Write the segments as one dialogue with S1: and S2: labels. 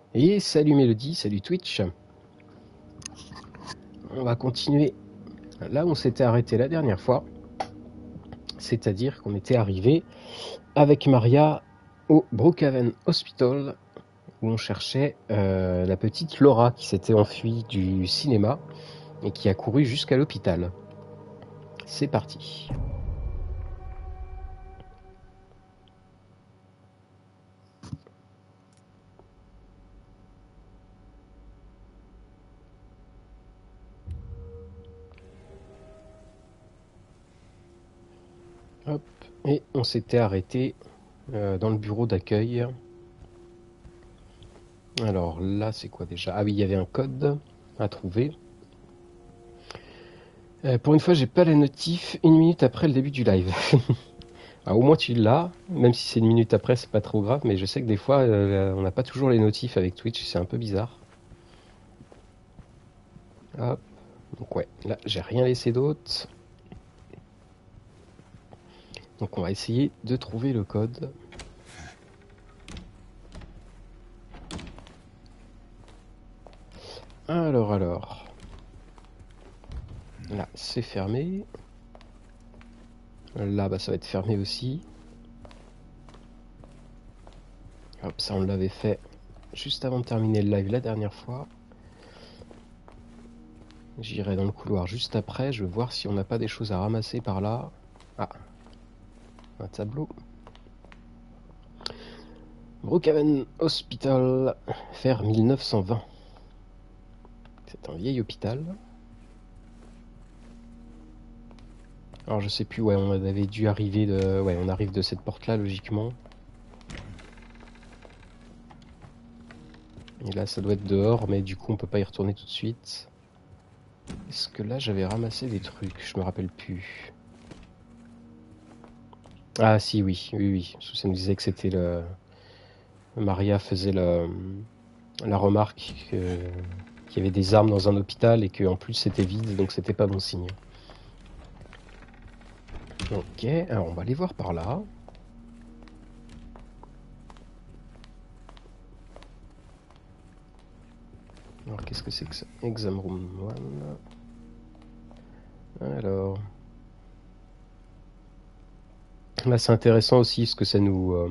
S1: Et salut Mélodie, salut Twitch. On va continuer là où on s'était arrêté la dernière fois. C'est-à-dire qu'on était arrivé avec Maria au Brookhaven Hospital où on cherchait la petite Laura qui s'était enfuie du cinéma et qui a couru jusqu'à l'hôpital. C'est parti. Hop, et on s'était arrêté dans le bureau d'accueil. Alors là, c'est quoi déjà? Ah oui, il y avait un code à trouver. Pour une fois, j'ai pas la notif 1 minute après le début du live. Ah, au moins tu l'as, même si c'est 1 minute après, c'est pas trop grave, mais je sais que des fois, on n'a pas toujours les notifs avec Twitch, c'est un peu bizarre. Hop, donc ouais, là, j'ai rien laissé d'autre. Donc on va essayer de trouver le code. Alors. Là, c'est fermé. Là, bah, ça va être fermé aussi. Hop, ça, on l'avait fait juste avant de terminer le live la dernière fois. J'irai dans le couloir juste après. Je vais voir si on n'a pas des choses à ramasser par là. Ah, un tableau. Brookhaven Hospital, fer 1920. C'est un vieil hôpital. Alors je sais plus, ouais, on avait dû arriver de... Ouais, on arrive de cette porte-là, logiquement. Et là, ça doit être dehors, mais du coup, on peut pas y retourner tout de suite. Est-ce que là, j'avais ramassé des trucs? Je me rappelle plus. Ah si, oui. Ça me disait que c'était le... Maria faisait la remarque qu'il y avait des armes dans un hôpital et qu'en plus c'était vide, donc c'était pas bon signe. Ok, alors on va aller voir par là. Alors qu'est-ce que c'est que ça? Exam room 1. Alors... Là c'est intéressant aussi parce que ça nous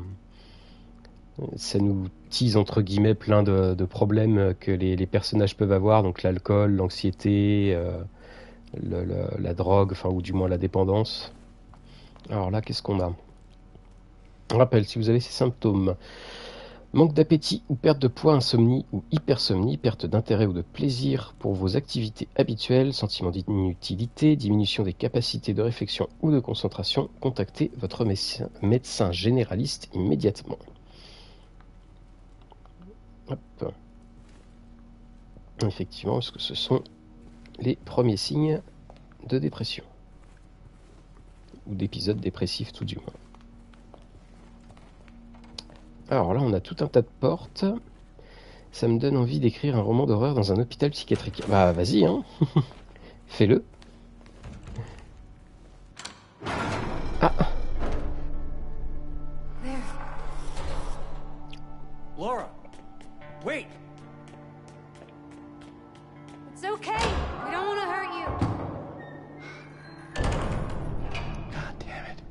S1: tease entre guillemets plein de problèmes que les personnages peuvent avoir, donc l'alcool, l'anxiété, la drogue, enfin ou du moins la dépendance. Alors là qu'est-ce qu'on a? On rappelle, si vous avez ces symptômes: manque d'appétit ou perte de poids, insomnie ou hypersomnie, perte d'intérêt ou de plaisir pour vos activités habituelles, sentiment d'inutilité, diminution des capacités de réflexion ou de concentration, contactez votre médecin généraliste immédiatement. Hop. Effectivement, parce que ce sont les premiers signes de dépression. Ou d'épisode dépressif tout du moins. Alors là, on a tout un tas de portes. Ça me donne envie d'écrire un roman d'horreur dans un hôpital psychiatrique. Bah vas-y, hein. Fais-le. Ah,
S2: There.
S3: Laura! Wait!
S2: It's okay. We don't want to hurt you.
S3: God damn it.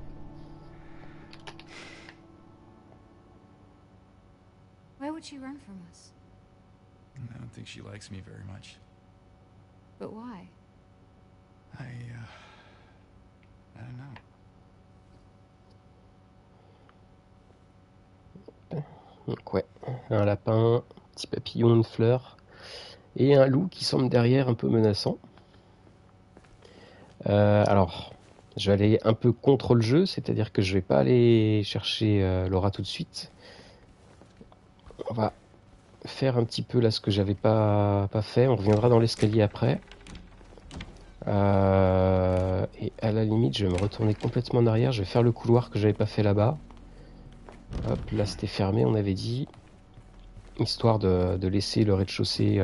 S2: Why would she run from us?
S3: I don't think she likes me very much.
S2: But why?
S3: I don't know.
S1: donc ouais, un lapin, un petit papillon, une fleur, et un loup qui semble derrière un peu menaçant. Alors, je vais aller un peu contre le jeu, c'est-à-dire que je vais pas aller chercher Laura tout de suite. On va faire un petit peu là ce que j'avais pas fait, on reviendra dans l'escalier après. Et à la limite, je vais me retourner complètement en arrière, je vais faire le couloir que j'avais pas fait là-bas. Hop, là c'était fermé, on avait dit. Histoire de laisser le rez-de-chaussée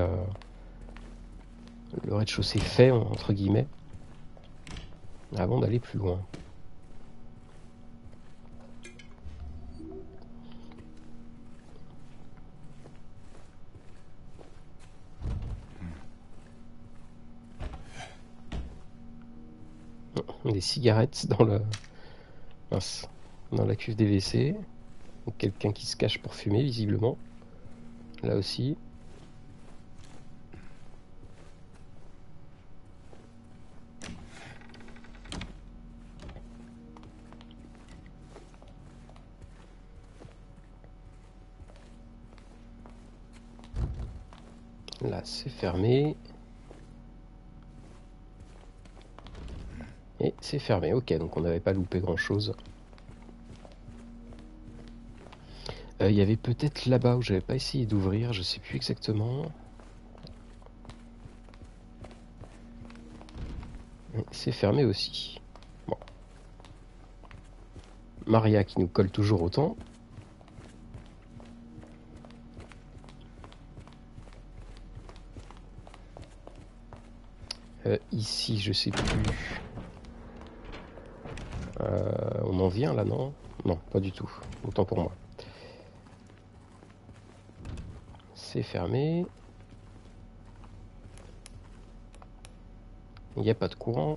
S1: fait, entre guillemets, avant d'aller plus loin. Des cigarettes dans le... mince, dans la cuve des WC. Donc, quelqu'un qui se cache pour fumer, visiblement. Là aussi. Là, c'est fermé. Et c'est fermé. Ok, donc on n'avait pas loupé grand-chose. Il y avait peut-être là-bas où j'avais pas essayé d'ouvrir, je sais plus exactement. C'est fermé aussi. Bon. Maria qui nous colle toujours autant. Ici, je sais plus. On en vient là, non? Non, pas du tout. Autant pour moi. C'est fermé. Il n'y a pas de courant.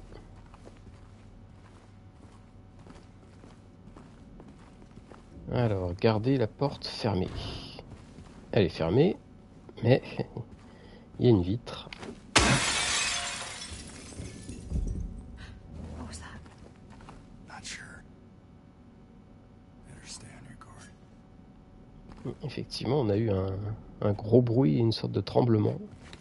S1: Alors, gardez la porte fermée. Elle est fermée, mais il y a une vitre.
S2: What was that?
S3: Not sure. Better stay on your guard.
S1: Effectivement, on a eu un gros bruit et une sorte de tremblement.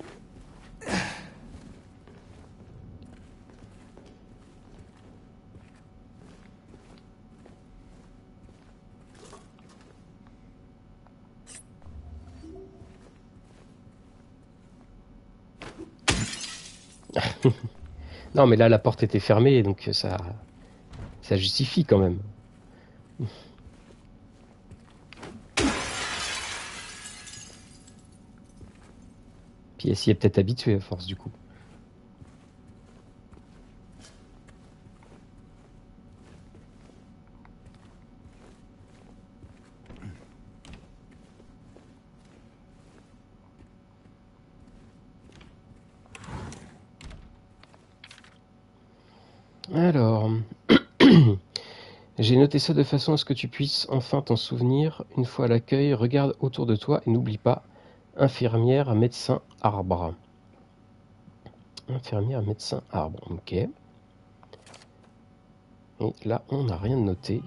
S1: Non, mais là, la porte était fermée, donc ça justifie quand même. Puis elle s'y est peut-être habituée à force du coup. Alors, j'ai noté ça de façon à ce que tu puisses enfin t'en souvenir. Une fois à l'accueil, regarde autour de toi et n'oublie pas, infirmière, médecin, arbre. Infirmière, médecin, arbre, ok. Et là, on n'a rien noté.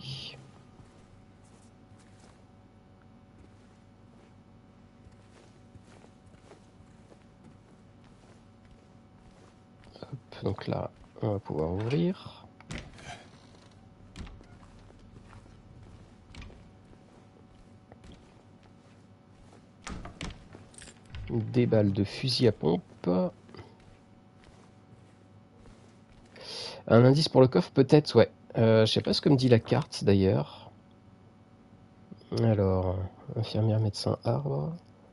S1: Hop, donc là, on va pouvoir ouvrir. Des balles de fusil à pompe. Un indice pour le coffre, peut-être, ouais. Je sais pas ce que me dit la carte d'ailleurs. Alors, infirmière, médecin, arbre.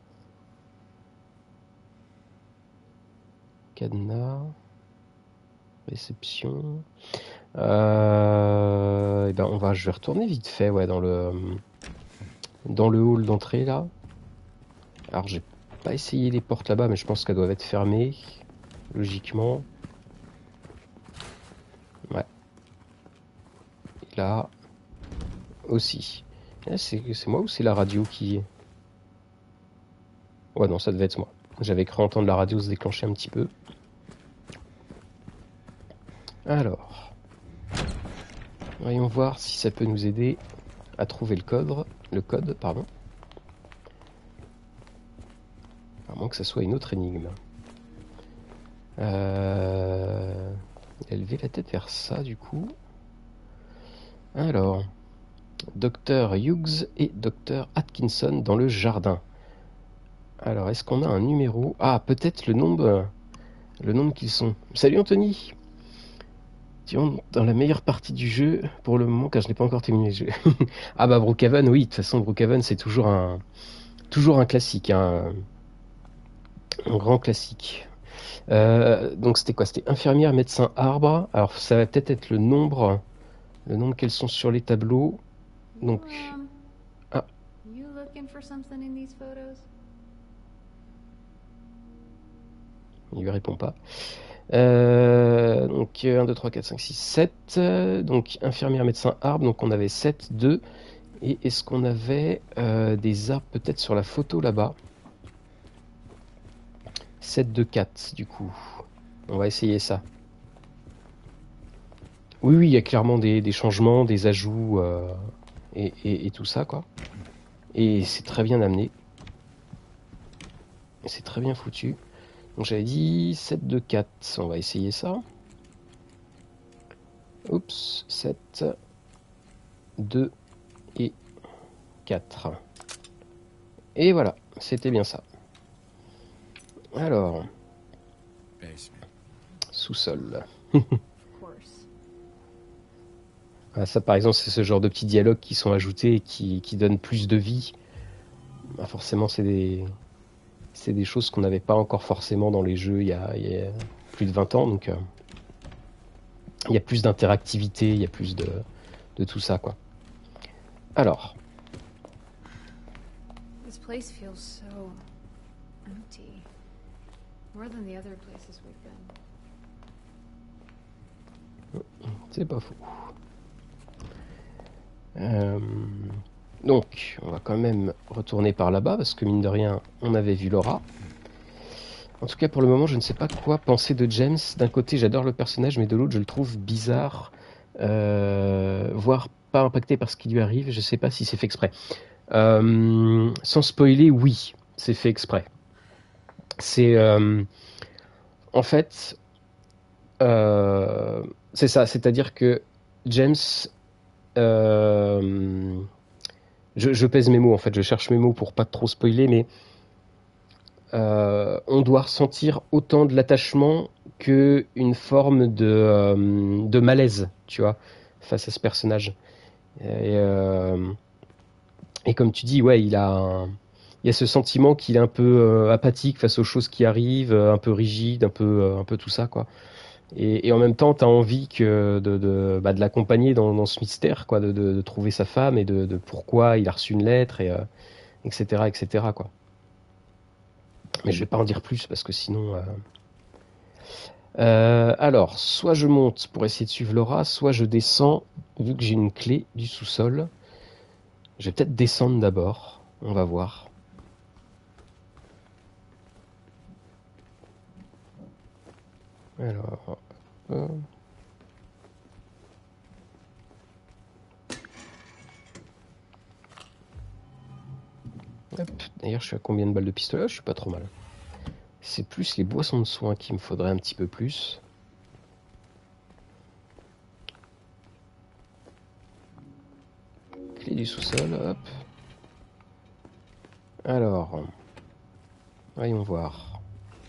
S1: Cadenas. Réception. Et ben je vais retourner vite fait, ouais, dans le hall d'entrée là. Alors j'ai pas essayé les portes là-bas, mais je pense qu'elles doivent être fermées, logiquement. Ouais. Et là aussi. C'est moi ou c'est la radio qui... Ouais, non, ça devait être moi. J'avais cru entendre la radio se déclencher un petit peu. Alors, voyons voir si ça peut nous aider à trouver le code, pardon. À moins que ça soit une autre énigme. Élever la tête vers ça, du coup. Alors, Dr Hughes et Dr Atkinson dans le jardin. Alors, est-ce qu'on a un numéro? Ah, peut-être le nombre qu'ils sont. Salut Anthony! Tu entres dans la meilleure partie du jeu pour le moment, car je n'ai pas encore terminé le jeu. Ah bah Brookhaven, oui, de toute façon Brookhaven c'est toujours un classique, hein. Un grand classique. Donc c'était quoi? C'était infirmière, médecin, arbre. Alors ça va peut-être être le nombre qu'elles sont sur les tableaux. Donc ah,
S2: You looking for something in these photos?
S1: il lui répond pas. Donc 1, 2, 3, 4, 5, 6, 7. Donc infirmière, médecin, arbre. Donc on avait 7, 2. Et est-ce qu'on avait des arbres peut-être sur la photo là-bas? 7, 2, 4 du coup. On va essayer ça. Oui, oui, il y a clairement des changements, des ajouts et tout ça, quoi. Et c'est très bien amené. C'est très bien foutu. Donc j'avais dit 7, 2, 4. On va essayer ça. Oups, 7, 2 et 4. Et voilà, c'était bien ça. Alors,
S3: Basement.
S1: sous-sol.
S2: Of course.
S1: Ah, ça, par exemple, c'est ce genre de petits dialogues qui sont ajoutés et qui donnent plus de vie. Bah, forcément, c'est des choses qu'on n'avait pas encore forcément dans les jeux il y a plus de 20 ans. Donc, il y a plus d'interactivité, il y a plus de tout ça, quoi. Alors,
S2: This place feels so empty. More than the other places we've been.
S1: c'est pas faux. Donc, on va quand même retourner par là-bas parce que mine de rien, on avait vu Laura. En tout cas, pour le moment, je ne sais pas quoi penser de James. D'un côté, j'adore le personnage, mais de l'autre, je le trouve bizarre, voire pas impacté par ce qui lui arrive. Je sais pas si c'est fait exprès. Sans spoiler, oui, c'est fait exprès. C'est en fait, c'est ça, c'est-à-dire que James, je pèse mes mots en fait, je cherche mes mots pour pas trop spoiler, mais on doit ressentir autant de l'attachement que une forme de malaise, tu vois, face à ce personnage. Et comme tu dis, ouais, il y a ce sentiment qu'il est un peu apathique face aux choses qui arrivent, un peu rigide, un peu tout ça, quoi. Et en même temps, tu as envie de l'accompagner dans ce mystère, quoi, de trouver sa femme et de pourquoi il a reçu une lettre, etc., etc., quoi. Mais je vais pas en dire plus parce que sinon. Alors, soit je monte pour essayer de suivre Laura, soit je descends, vu que j'ai une clé du sous-sol. Je vais peut-être descendre d'abord. On va voir. Alors. Hop. D'ailleurs, je suis à combien de balles de pistolet? Je suis pas trop mal. C'est plus les boissons de soins qu'il me faudrait un petit peu plus. Clé du sous-sol, hop. Alors, voyons voir.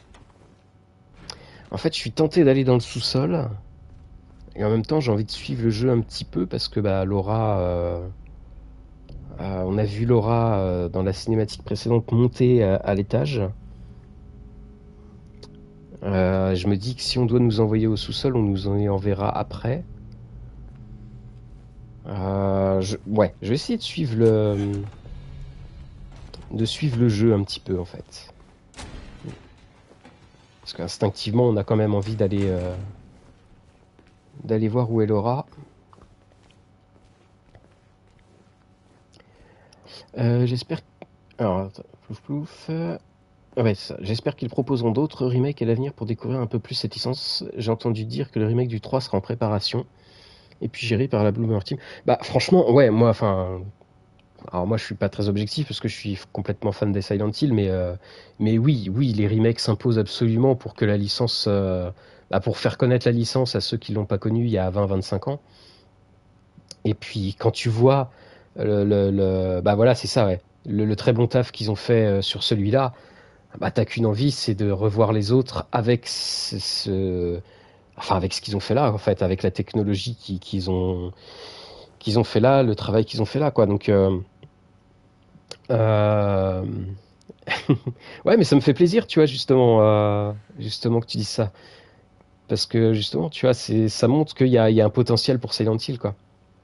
S1: En fait, je suis tenté d'aller dans le sous-sol. Et en même temps, j'ai envie de suivre le jeu un petit peu parce que bah, Laura... on a vu Laura dans la cinématique précédente monter à l'étage. Je me dis que si on doit nous envoyer au sous-sol, on nous en enverra après. Ouais, je vais essayer de suivre le jeu un petit peu en fait. Parce qu'instinctivement, on a quand même envie d'aller voir où est Laura. J'espère. Alors, attends, plouf plouf. Ouais, c'est ça. J'espère qu'ils proposeront d'autres remakes à l'avenir pour découvrir un peu plus cette licence. J'ai entendu dire que le remake du 3 sera en préparation. Et puis géré par la Bloomer Team. Bah, franchement, ouais, moi, enfin. Alors, moi, je suis pas très objectif parce que je suis complètement fan des Silent Hill, mais oui, les remakes s'imposent absolument pour que la licence. Bah, pour faire connaître la licence à ceux qui l'ont pas connue il y a 20-25 ans. Et puis, quand tu vois. Bah, voilà, c'est ça, ouais. Le très bon taf qu'ils ont fait sur celui-là. Bah, t'as qu'une envie, c'est de revoir les autres avec enfin, avec ce qu'ils ont fait là, en fait, avec la technologie qu'ils ont fait là, le travail qu'ils ont fait là, quoi. Donc, euh, ouais, mais ça me fait plaisir, tu vois, justement que tu dises ça, parce que justement, tu vois, ça montre qu'il y a un potentiel pour Silent Hill, quoi.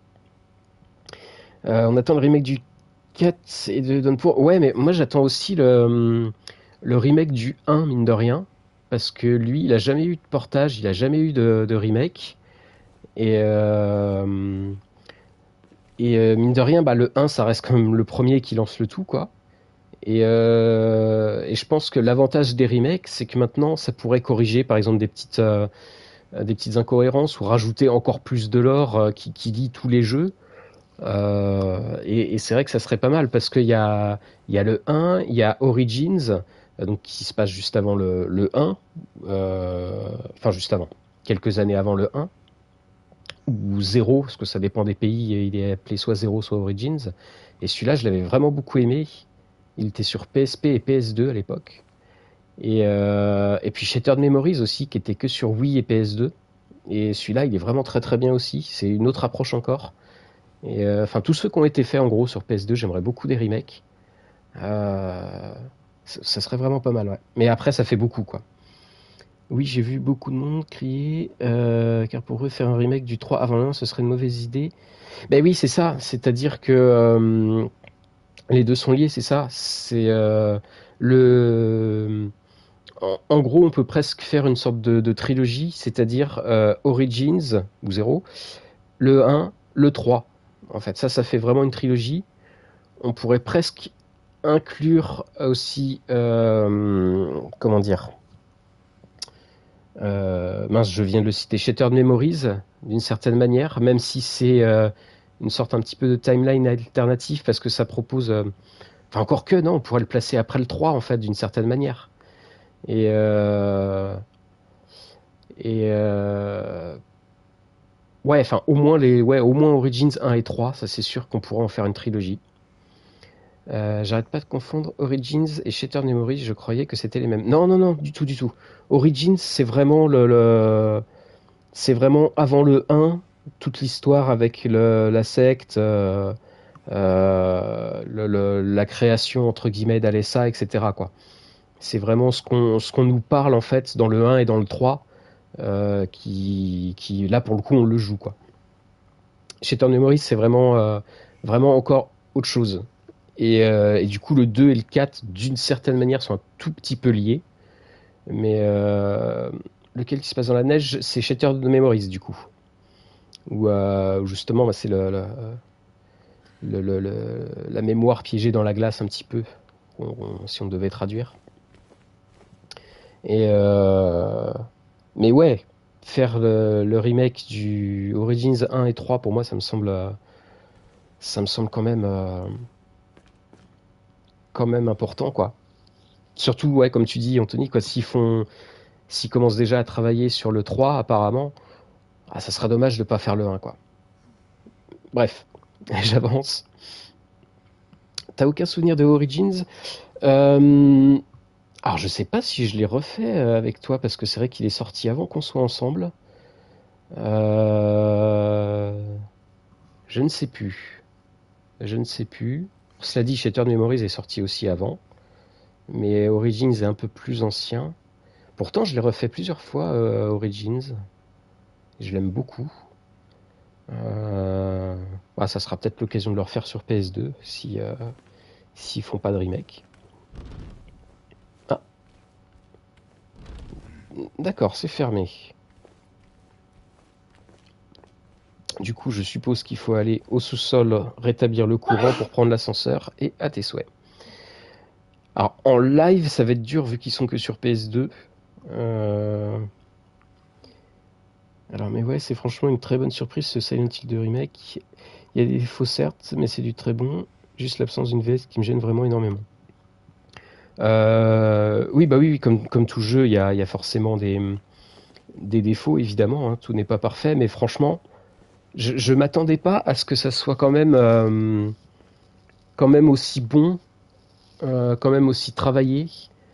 S1: On attend le remake du 4 et de Downpour. Ouais, mais moi j'attends aussi le remake du 1, mine de rien. parce que lui, il a jamais eu de portage, il a jamais eu de remake. Et, mine de rien, bah, le 1, ça reste quand même le premier qui lance le tout, quoi. Et je pense que l'avantage des remakes, c'est que maintenant, ça pourrait corriger, par exemple, des petites incohérences ou rajouter encore plus de lore qui lie tous les jeux. Et c'est vrai que ça serait pas mal parce qu'il y a le 1, il y a Origins, donc qui se passe juste avant le 1, enfin juste avant, quelques années avant le 1, ou 0, parce que ça dépend des pays, il est appelé soit 0 soit Origins. Et celui-là, je l'avais vraiment beaucoup aimé. Il était sur PSP et PS2 à l'époque. Et puis Shattered Memories aussi, qui était que sur Wii et PS2. Et celui-là, il est vraiment très très bien aussi. C'est une autre approche encore. Et enfin, tous ceux qui ont été faits en gros sur PS2, j'aimerais beaucoup des remakes. Ça serait vraiment pas mal, ouais. Mais après, ça fait beaucoup, quoi. Oui, j'ai vu beaucoup de monde crier, car pour eux, faire un remake du 3 avant le 1, ce serait une mauvaise idée. Ben oui, c'est ça. C'est-à-dire que les deux sont liés, c'est ça. C'est le. En gros, on peut presque faire une sorte de trilogie, c'est-à-dire Origins, ou 0, le 1, le 3. En fait, ça fait vraiment une trilogie. On pourrait presque inclure aussi, comment dire, mince, je viens de le citer, Shattered Memories, d'une certaine manière, même si c'est une sorte un petit peu de timeline alternative, parce que ça propose, enfin encore que, non, on pourrait le placer après le 3, en fait, d'une certaine manière. Et, et ouais, enfin, au moins Origins 1 et 3, ça c'est sûr qu'on pourra en faire une trilogie. J'arrête pas de confondre Origins et Shattered Memories, je croyais que c'était les mêmes. Non, non, non, du tout, du tout. Origins, c'est vraiment c'est vraiment avant le 1, toute l'histoire avec la secte, la création, entre guillemets, d'Alessa, etc., quoi. C'est vraiment ce qu'on nous parle, en fait, dans le 1 et dans le 3, là, pour le coup, on le joue, quoi. Shattered Memories, c'est vraiment encore autre chose. Et du coup, le 2 et le 4, d'une certaine manière, sont un tout petit peu liés. Mais lequel qui se passe dans la neige, c'est Shattered Memories, du coup. Où justement, bah, c'est la mémoire piégée dans la glace, un petit peu, si on devait traduire. Et mais ouais, faire le remake du Origins 1 et 3, pour moi, ça me semble quand même important, quoi. Surtout, ouais, comme tu dis, Anthony, quoi, s'ils commencent déjà à travailler sur le 3, apparemment, ça sera dommage de pas faire le 1, quoi. Bref, j'avance. T'as aucun souvenir de Origins? Alors, je sais pas si je l'ai refait avec toi, parce que c'est vrai qu'il est sorti avant qu'on soit ensemble. Je ne sais plus. Je ne sais plus. Cela dit, Shattered Memories est sorti aussi avant. Mais Origins est un peu plus ancien. Pourtant, je l'ai refait plusieurs fois, Origins. Je l'aime beaucoup. Ça sera peut-être l'occasion de le refaire sur PS2 s'ils font pas de remake. Ah, d'accord, c'est fermé. Du coup, je suppose qu'il faut aller au sous-sol, rétablir le courant pour prendre l'ascenseur et à tes souhaits. Alors, en live, ça va être dur vu qu'ils sont que sur PS2. Alors, mais ouais, c'est franchement une très bonne surprise ce Silent Hill 2 remake. Il y a des défauts certes, mais c'est du très bon. Juste l'absence d'une VS qui me gêne vraiment énormément. Oui, bah oui, comme tout jeu, il y a forcément des défauts, évidemment. Hein, tout n'est pas parfait, mais franchement, je m'attendais pas à ce que ça soit quand même aussi bon, quand même aussi travaillé.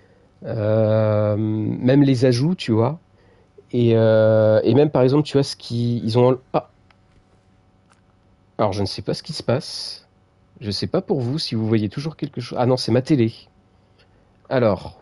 S1: Même les ajouts, tu vois. Et même par exemple, tu vois, ils ont. Ah. Alors, je ne sais pas ce qui se passe. Je sais pas pour vous si vous voyez toujours quelque chose. Ah non, c'est ma télé. Alors.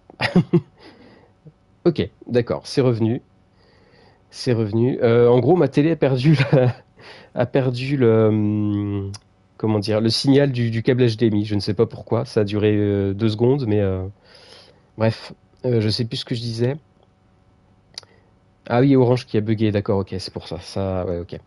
S1: Ok, d'accord, c'est revenu. C'est revenu. En gros, ma télé a perdu comment dire, le signal du câble HDMI. Je ne sais pas pourquoi. Ça a duré 2 secondes, mais bref, je sais plus ce que je disais. Ah oui, Orange qui a bugué, d'accord, ok, c'est pour ça. Ça, ouais, ok.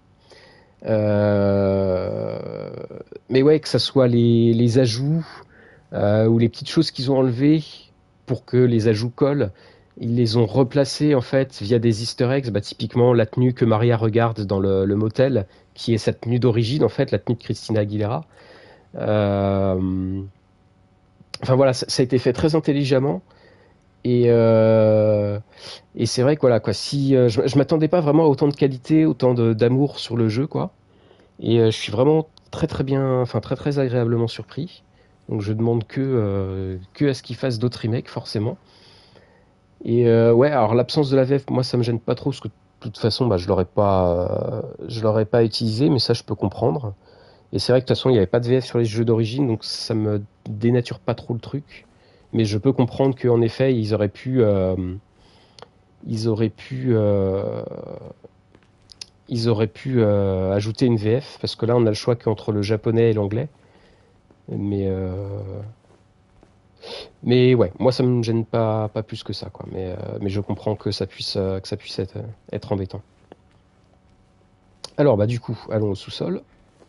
S1: Euh, Mais ouais, que ça soit les ajouts ou les petites choses qu'ils ont enlevées pour que les ajouts collent, ils les ont replacés en fait via des Easter eggs. Bah, typiquement, la tenue que Maria regarde dans le motel, qui est sa tenue d'origine en fait, la tenue de Christina Aguilera. Euh, Enfin voilà, ça a été fait très intelligemment. Et, et c'est vrai que voilà quoi, si je m'attendais pas vraiment à autant de qualité, autant d'amour sur le jeu quoi. Et je suis vraiment très très bien, enfin très très agréablement surpris. Donc je demande que à ce qu'ils fassent d'autres remakes forcément. Et ouais, alors l'absence de la VF, moi ça me gêne pas trop parce que de toute façon bah, je l'aurais pas utilisé, mais ça je peux comprendre. Et c'est vrai que de toute façon il n'y avait pas de VF sur les jeux d'origine, donc ça me dénature pas trop le truc. Mais je peux comprendre qu'en effet ils auraient pu, euh, ils auraient pu ajouter une VF parce que là on a le choix qu'entre le japonais et l'anglais. Mais, mais ouais, moi ça me gêne pas plus que ça, quoi. Mais je comprends que ça puisse être embêtant. Alors bah du coup, allons au sous-sol.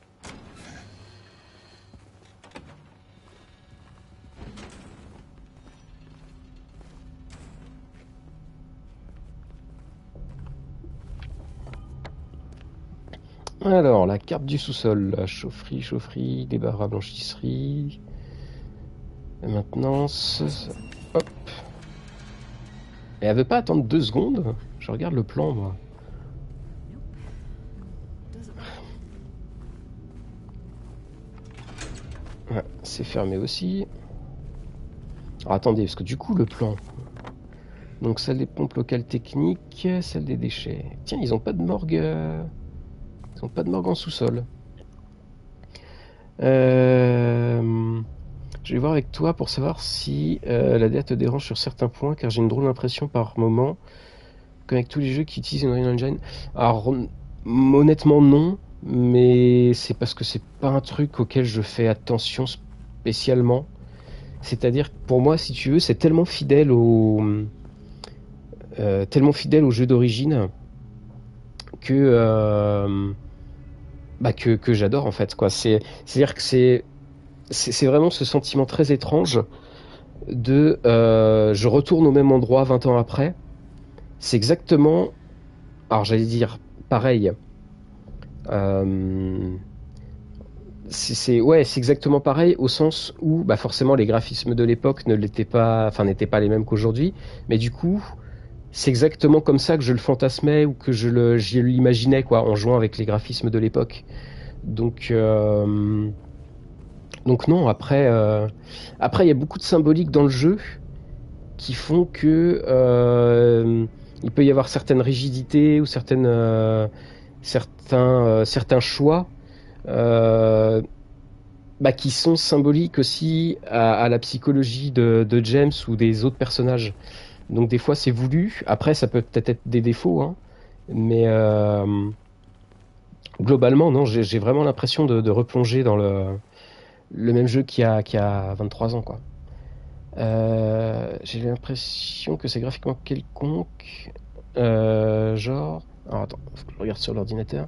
S1: Alors la carte du sous-sol, la chaufferie, débarras, blanchisserie, la maintenance. Hop. Et elle veut pas attendre 2 secondes. Je regarde le plan, moi. Ouais, c'est fermé aussi. Alors attendez, parce que du coup le plan. Donc salle des pompes locales techniques, salle des déchets. Tiens, ils ont pas de morgue. Ils ont pas de morgue en sous-sol. Je vais voir avec toi pour savoir si la DA te dérange sur certains points, car j'ai une drôle d'impression par moment, comme avec tous les jeux qui utilisent une Unreal Engine. Alors honnêtement non, mais c'est parce que c'est pas un truc auquel je fais attention spécialement. C'est-à-dire que pour moi, si tu veux, c'est tellement fidèle au jeu d'origine que, que j'adore en fait quoi. C'est-à-dire que c'est vraiment ce sentiment très étrange de je retourne au même endroit 20 ans après. C'est exactement, alors j'allais dire pareil. Euh, ouais, c'est exactement pareil au sens où bah forcément les graphismes de l'époque ne l'étaient pas, enfin n'étaient pas les mêmes qu'aujourd'hui. Mais du coup, c'est exactement comme ça que je le fantasmais ou que je l'imaginais quoi, en jouant avec les graphismes de l'époque. Donc, donc non. Après il y a beaucoup de symbolique dans le jeu qui font que il peut y avoir certaines rigidités ou certains choix euh, qui sont symboliques aussi à la psychologie de James ou des autres personnages. Donc des fois c'est voulu. Après ça peut peut-être être des défauts, hein, mais globalement non, j'ai vraiment l'impression de replonger dans le même jeu qui a 23 ans quoi. J'ai l'impression que c'est graphiquement quelconque. Genre. Alors attends, faut que je regarde sur l'ordinateur.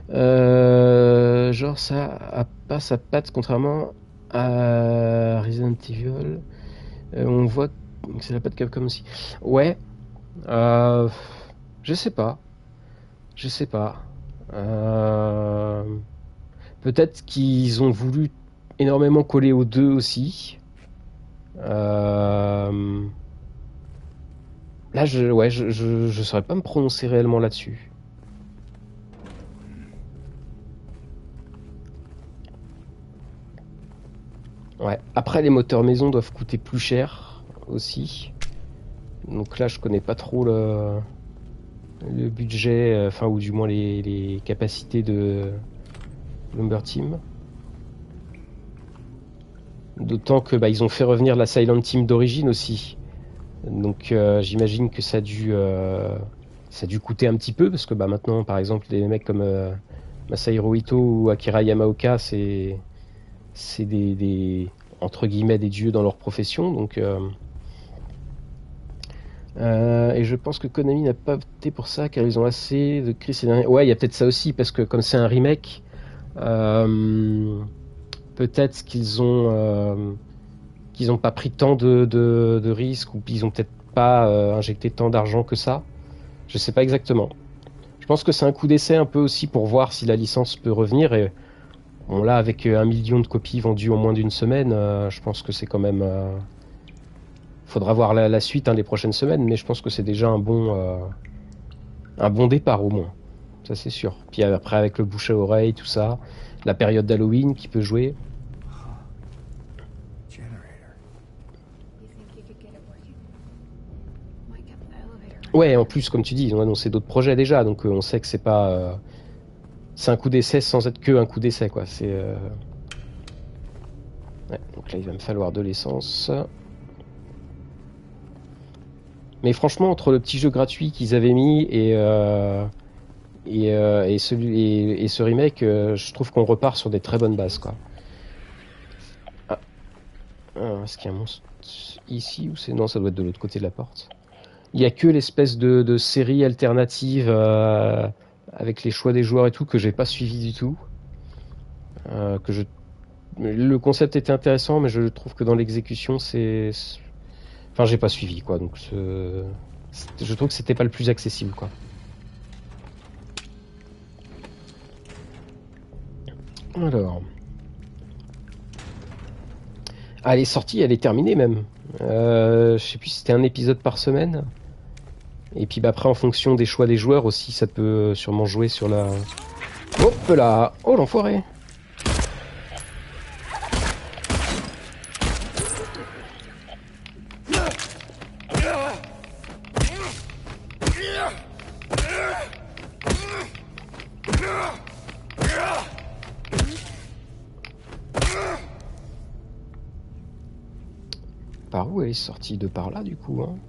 S1: Genre ça a pas sa patte contrairement à Resident Evil. On voit que c'est la patte Capcom aussi. Ouais. Euh, je sais pas. Je sais pas. Euh, Peut-être qu'ils ont voulu énormément coller aux deux aussi. Euh, Là, je saurais pas me prononcer réellement là-dessus. Ouais. Après, les moteurs maison doivent coûter plus cher aussi. Donc là, je connais pas trop le budget, enfin, ou du moins les capacités de Lumber Team. D'autant que ils ont fait revenir la Silent Team d'origine aussi. Donc j'imagine que ça a dû coûter un petit peu parce que maintenant, par exemple, des mecs comme Masahiro Ito ou Akira Yamaoka, c'est des entre guillemets des dieux dans leur profession. Donc Et je pense que Konami n'a pas opté pour ça car ils ont assez de crises ces derniers. Ouais, il y a peut-être ça aussi parce que comme c'est un remake, peut-être qu'ils ont pas pris tant de risques ou ils ont peut-être pas injecté tant d'argent que ça. Je sais pas exactement. Je pense que c'est un coup d'essai un peu aussi pour voir si la licence peut revenir. Et bon, là, avec 1 million de copies vendues en moins d'une semaine, je pense que c'est quand même. Faudra voir la suite les prochaines semaines, mais je pense que c'est déjà un bon départ au moins. Ça, c'est sûr. Puis après, avec le bouche à oreille, tout ça, la période d'Halloween qui peut jouer.
S3: Generator.
S2: You think you could get it working? Might get the elevator.
S1: Ouais, en plus, comme tu dis, ils ont annoncé d'autres projets déjà, donc on sait que c'est pas. C'est un coup d'essai sans être que un coup d'essai, quoi. C'est. Ouais, donc là, il va me falloir de l'essence. Mais franchement, entre le petit jeu gratuit qu'ils avaient mis et ce remake, je trouve qu'on repart sur des très bonnes bases, quoi. Ah, est-ce qu'il y a un monstre ici ou c'est non, ça doit être de l'autre côté de la porte. Il y a que l'espèce de série alternative avec les choix des joueurs et tout que j'ai pas suivi du tout. Le concept était intéressant, mais je trouve que dans l'exécution, enfin, j'ai pas suivi, quoi. Donc, je trouve que c'était pas le plus accessible, quoi. Alors. Ah, elle est sortie, elle est terminée même. Je sais plus si c'était un épisode par semaine. Et puis bah, après, en fonction des choix des joueurs aussi, ça peut sûrement jouer sur la... Hop là. Oh, l'enfoiré. Par où elle est sortie? De par là, du coup, hein.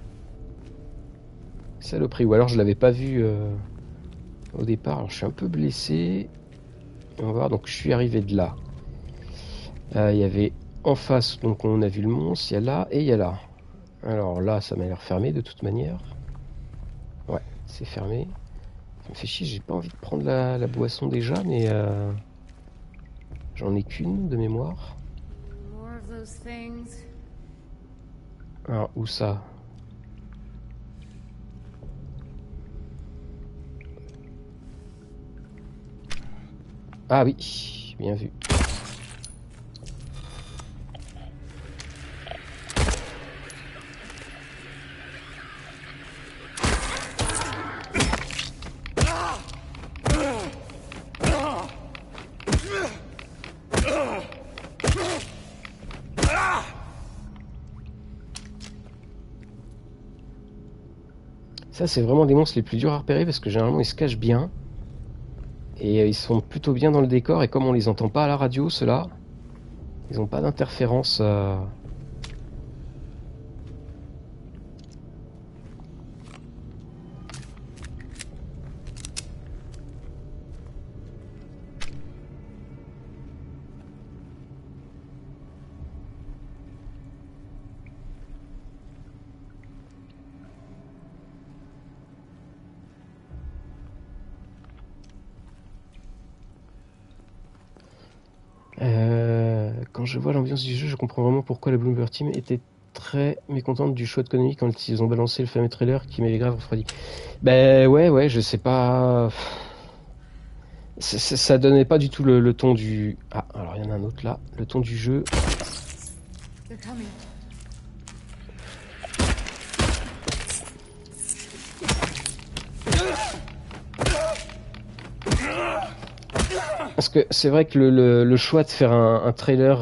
S1: Saloperie. Ou alors je l'avais pas vu au départ. Alors, je suis un peu blessé. On va voir. Donc je suis arrivé de là. Il y avait en face, donc on a vu le monstre. Il y a là et il y a là. Alors là, ça m'a l'air fermé de toute manière. Ouais, c'est fermé. Ça me fait chier, j'ai pas envie de prendre la boisson déjà, mais j'en ai qu'une de mémoire.
S2: More of those things.
S1: Alors, où ça? Ah oui, bien vu. Ça, c'est vraiment des monstres les plus durs à repérer parce que généralement ils se cachent bien. Et ils sont plutôt bien dans le décor. Et comme on les entend pas à la radio, ceux-là, ils ont pas d'interférence. Quand je vois l'ambiance du jeu, je comprends vraiment pourquoi la Bloomberg Team était très mécontente du choix de Konami quand ils ont balancé le fameux trailer qui m'avait grave refroidi. Ben ouais, je sais pas. Ça donnait pas du tout le ton du... Ah, alors il y en a un autre là. Le ton du jeu.
S2: They're coming.
S1: Parce que c'est vrai que le choix de faire un trailer...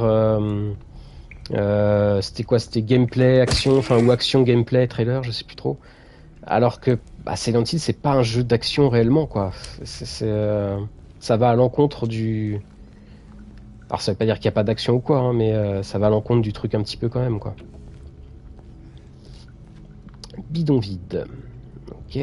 S1: c'était quoi? C'était gameplay, action, enfin ou action, gameplay, trailer, je sais plus trop. Alors que Silent Hill, c'est pas un jeu d'action réellement, quoi. Ça va à l'encontre du... Alors ça veut pas dire qu'il n'y a pas d'action ou quoi, hein, mais ça va à l'encontre du truc un petit peu quand même, quoi. Bidon vide. Ok.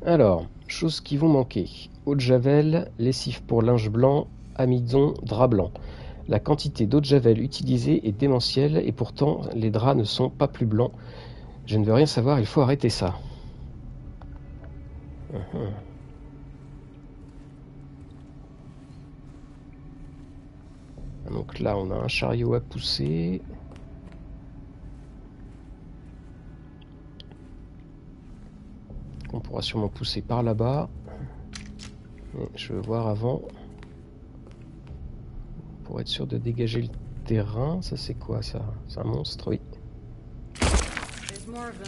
S1: Alors, choses qui vont manquer. Eau de javel, lessive pour linge blanc, amidon, drap blanc. La quantité d'eau de javel utilisée est démentielle et pourtant les draps ne sont pas plus blancs. Je ne veux rien savoir, il faut arrêter ça. Donc là, on a un chariot à pousser. On pourra sûrement pousser par là-bas. Mais je veux voir avant. Pour être sûr de dégager le terrain. Ça, c'est quoi ça? C'est un monstre, oui.
S2: There's more of them.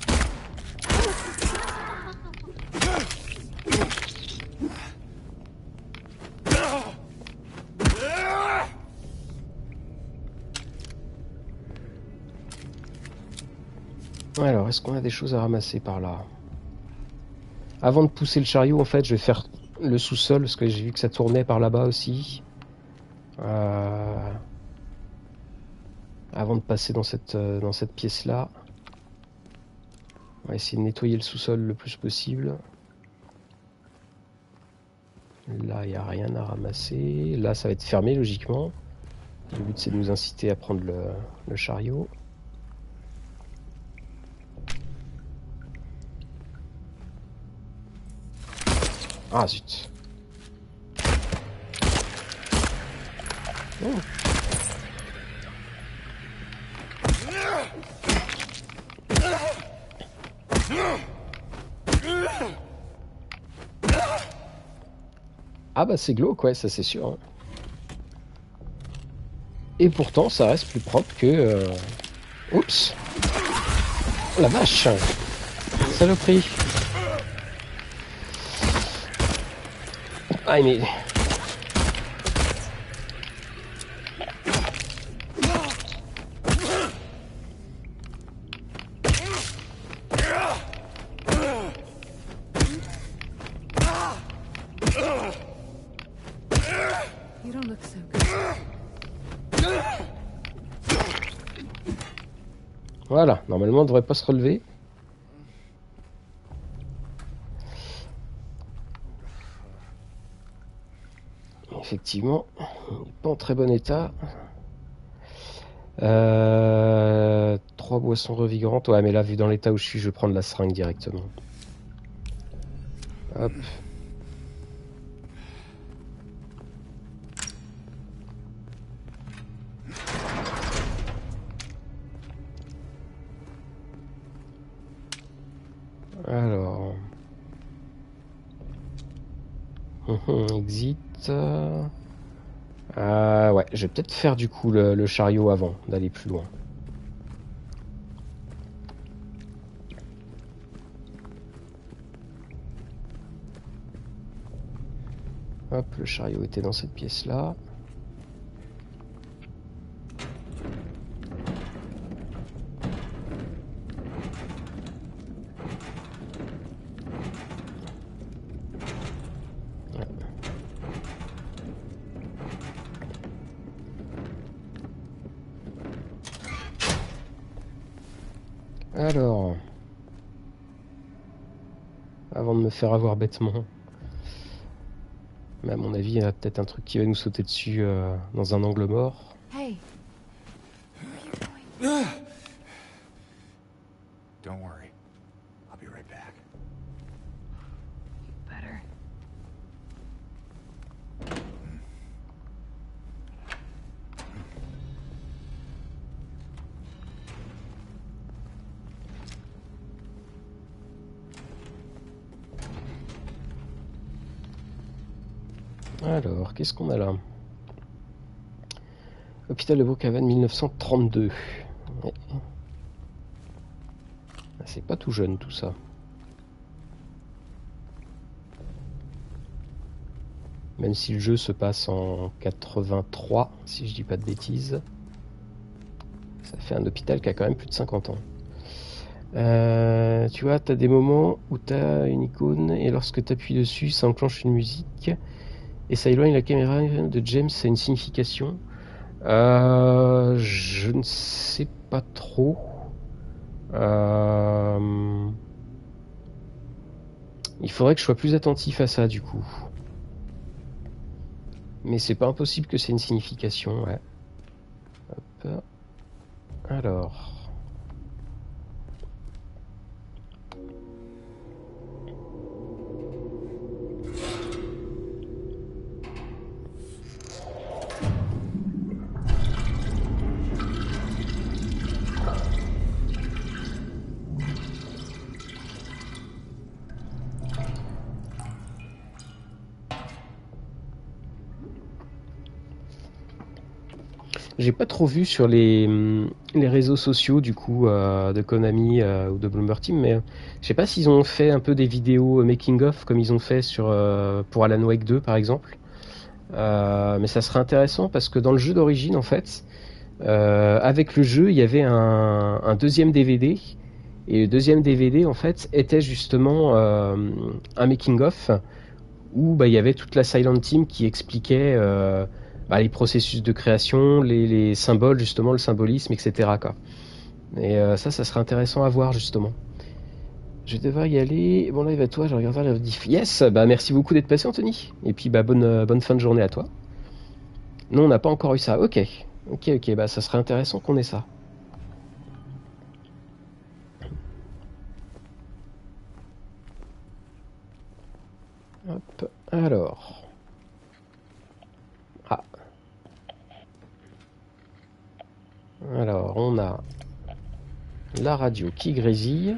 S1: Alors, est-ce qu'on a des choses à ramasser par là? Avant de pousser le chariot, en fait, je vais faire le sous-sol, parce que j'ai vu que ça tournait par là-bas aussi. Avant de passer dans cette pièce-là. On va essayer de nettoyer le sous-sol le plus possible. Là, il n'y a rien à ramasser. Là, ça va être fermé, logiquement. Le but, c'est de nous inciter à prendre le chariot. Ah, zut. Oh. Ah bah c'est glauque, ouais, ça c'est sûr. Hein. Et pourtant, ça reste plus propre que... Oups. La vache. Saloperie. Ah mais...
S2: You don't look so good.
S1: Voilà, normalement on devrait pas se relever. Effectivement, il n'est pas en très bon état. 3 boissons revigorantes. Ouais, mais là, vu dans l'état où je suis, je vais prendre la seringue directement. Hop. Alors... exit... ouais, je vais peut-être faire du coup le chariot avant d'aller plus loin. Hop, le chariot était dans cette pièce-là. Alors, avant de me faire avoir bêtement, mais à mon avis, il y a peut-être un truc qui va nous sauter dessus dans un angle mort.
S2: Hey, where are you going?
S3: Don't worry. I'll be right back.
S2: You better.
S1: Alors, qu'est-ce qu'on a là? Hôpital de Brookhaven 1932. Ouais. Ah, c'est pas tout jeune tout ça. Même si le jeu se passe en 83, si je dis pas de bêtises. Ça fait un hôpital qui a quand même plus de 50 ans. Tu vois, tu as des moments où tu as une icône et lorsque tu appuies dessus, ça enclenche une musique et ça éloigne la caméra de James. C'est une signification. Je ne sais pas trop. Il faudrait que je sois plus attentif à ça du coup. Mais c'est pas impossible que c'est une signification, ouais. Hop. Alors... J'ai pas trop vu sur les réseaux sociaux du coup de Konami ou de Bloober Team, mais je sais pas s'ils ont fait un peu des vidéos making of comme ils ont fait sur pour Alan Wake 2 par exemple. Mais ça serait intéressant parce que dans le jeu d'origine en fait, avec le jeu il y avait un deuxième DVD et le deuxième DVD en fait était justement un making of où bah, il y avait toute la Silent Team qui expliquait les processus de création, les symboles, justement, le symbolisme, etc. Quoi. Et ça serait intéressant à voir, justement. Je vais devoir y aller. Bon, là, il va toi, je regarde la diff. Yes, bah merci beaucoup d'être passé, Anthony. Et puis, bah bonne fin de journée à toi. Non, on n'a pas encore eu ça. Ok, bah ça serait intéressant qu'on ait ça. Hop, alors... Ah. Alors, on a la radio qui grésille.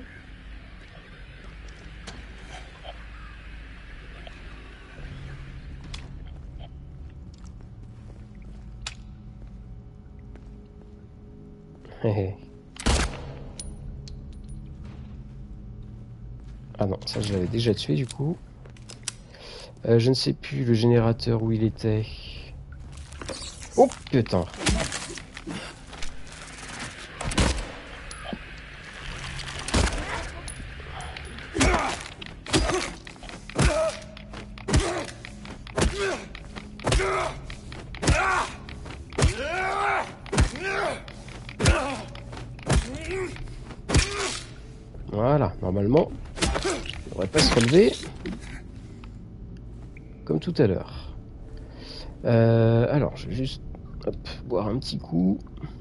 S1: Ah non, ça je l'avais déjà tué du coup. Je ne sais plus le générateur où il était. Oh putain. Voilà, normalement, il ne devrait pas se relever. Comme tout à l'heure. Alors, je vais juste boire un petit coup.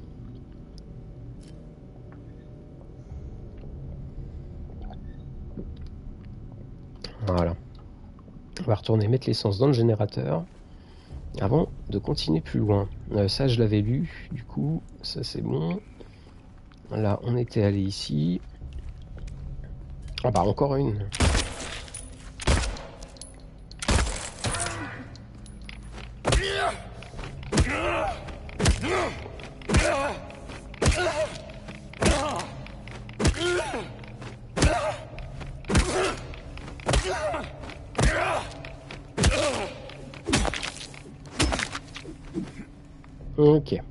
S1: Voilà. On va retourner mettre l'essence dans le générateur avant de continuer plus loin. Ça, je l'avais lu, du coup, ça c'est bon. Là, on était allé ici. Ah bah, encore une. Ok.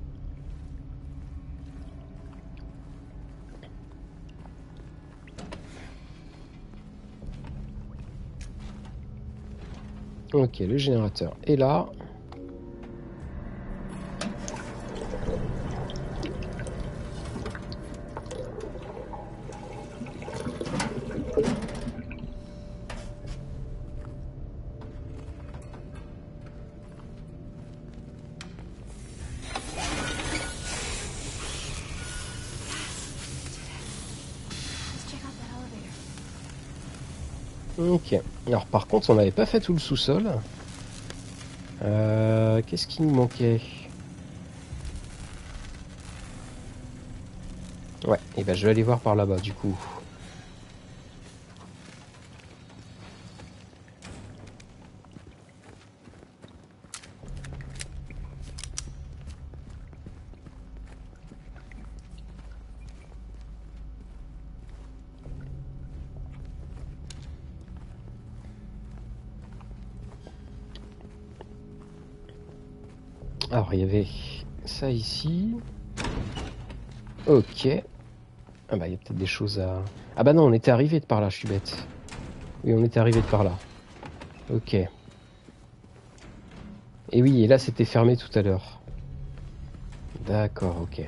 S1: Ok, le générateur est là. Ok. Alors par contre, on n'avait pas fait tout le sous-sol. Qu'est-ce qui nous manquait? Ouais, et ben je vais aller voir par là-bas du coup. Alors il y avait ça ici. Ok. Ah bah il y a peut-être des choses à... Ah bah non, on était arrivé de par là, je suis bête. Oui, on était arrivé de par là. Ok. Et oui, et là c'était fermé tout à l'heure. D'accord, ok.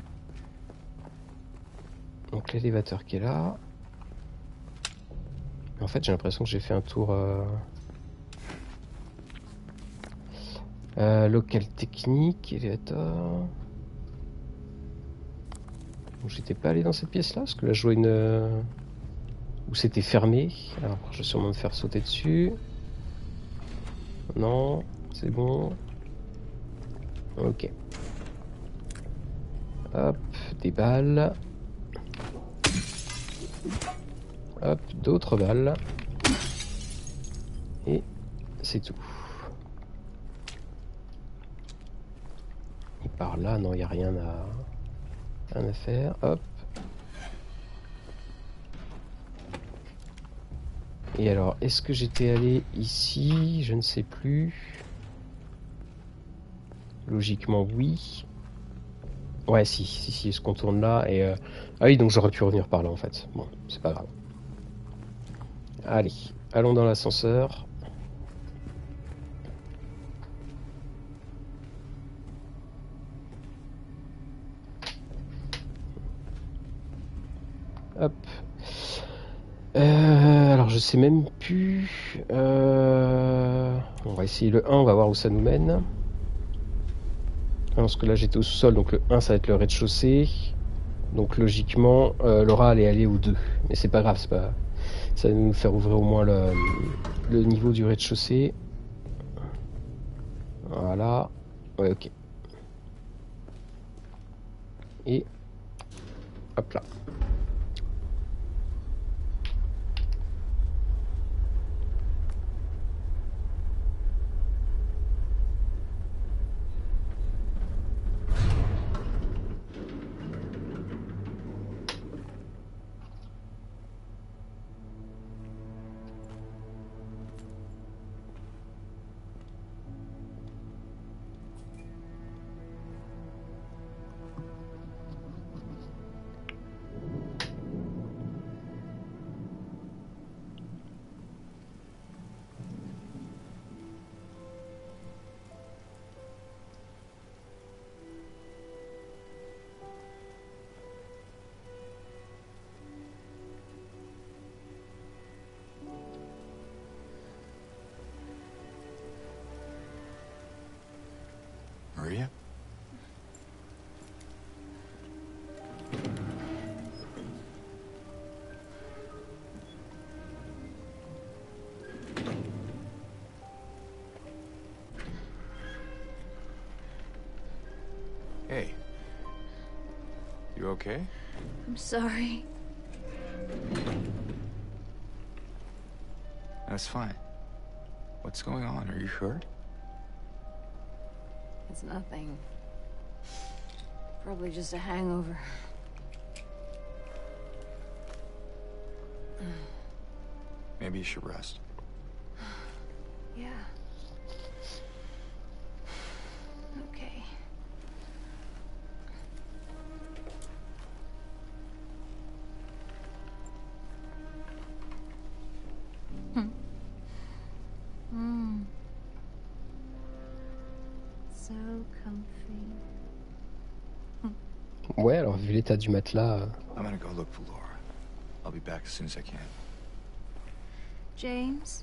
S1: Donc l'élévateur qui est là. En fait, j'ai l'impression que j'ai fait un tour... local technique, élévateur... J'étais pas allé dans cette pièce-là, parce que là, je vois une... où c'était fermé. Alors, je vais sûrement me faire sauter dessus. Non, c'est bon. Ok. Hop, des balles. Hop, d'autres balles. Et c'est tout. Et par là, non, il n'y a rien à faire. Hop. Et alors, est-ce que j'étais allé ici? Je ne sais plus. Logiquement, oui. Ouais, si, ce qu'on tourne là. Et ah oui, donc j'aurais pu revenir par là, en fait. Bon, c'est pas grave. Allez, allons dans l'ascenseur. Hop. Alors je sais même plus. On va essayer le 1, on va voir où ça nous mène. Parce que là j'étais au sous-sol, donc le 1 ça va être le rez-de-chaussée. Donc logiquement, Laura elle est allée au 2. Mais c'est pas grave, c'est pas... ça va nous faire ouvrir au moins le niveau du rez-de-chaussée. Voilà. Ouais, ok. Et hop là.
S3: Maria? Hey. You okay?
S2: I'm sorry.
S3: That's fine. What's going on? Are you hurt?
S2: It's nothing. Probably just a hangover.
S3: Maybe you should rest.
S2: Yeah. Okay. So comfy.
S1: Ouais, alors vu l'état du matelas...
S3: I'm gonna go look for Laura. I'll be back as soon as I can.
S2: James?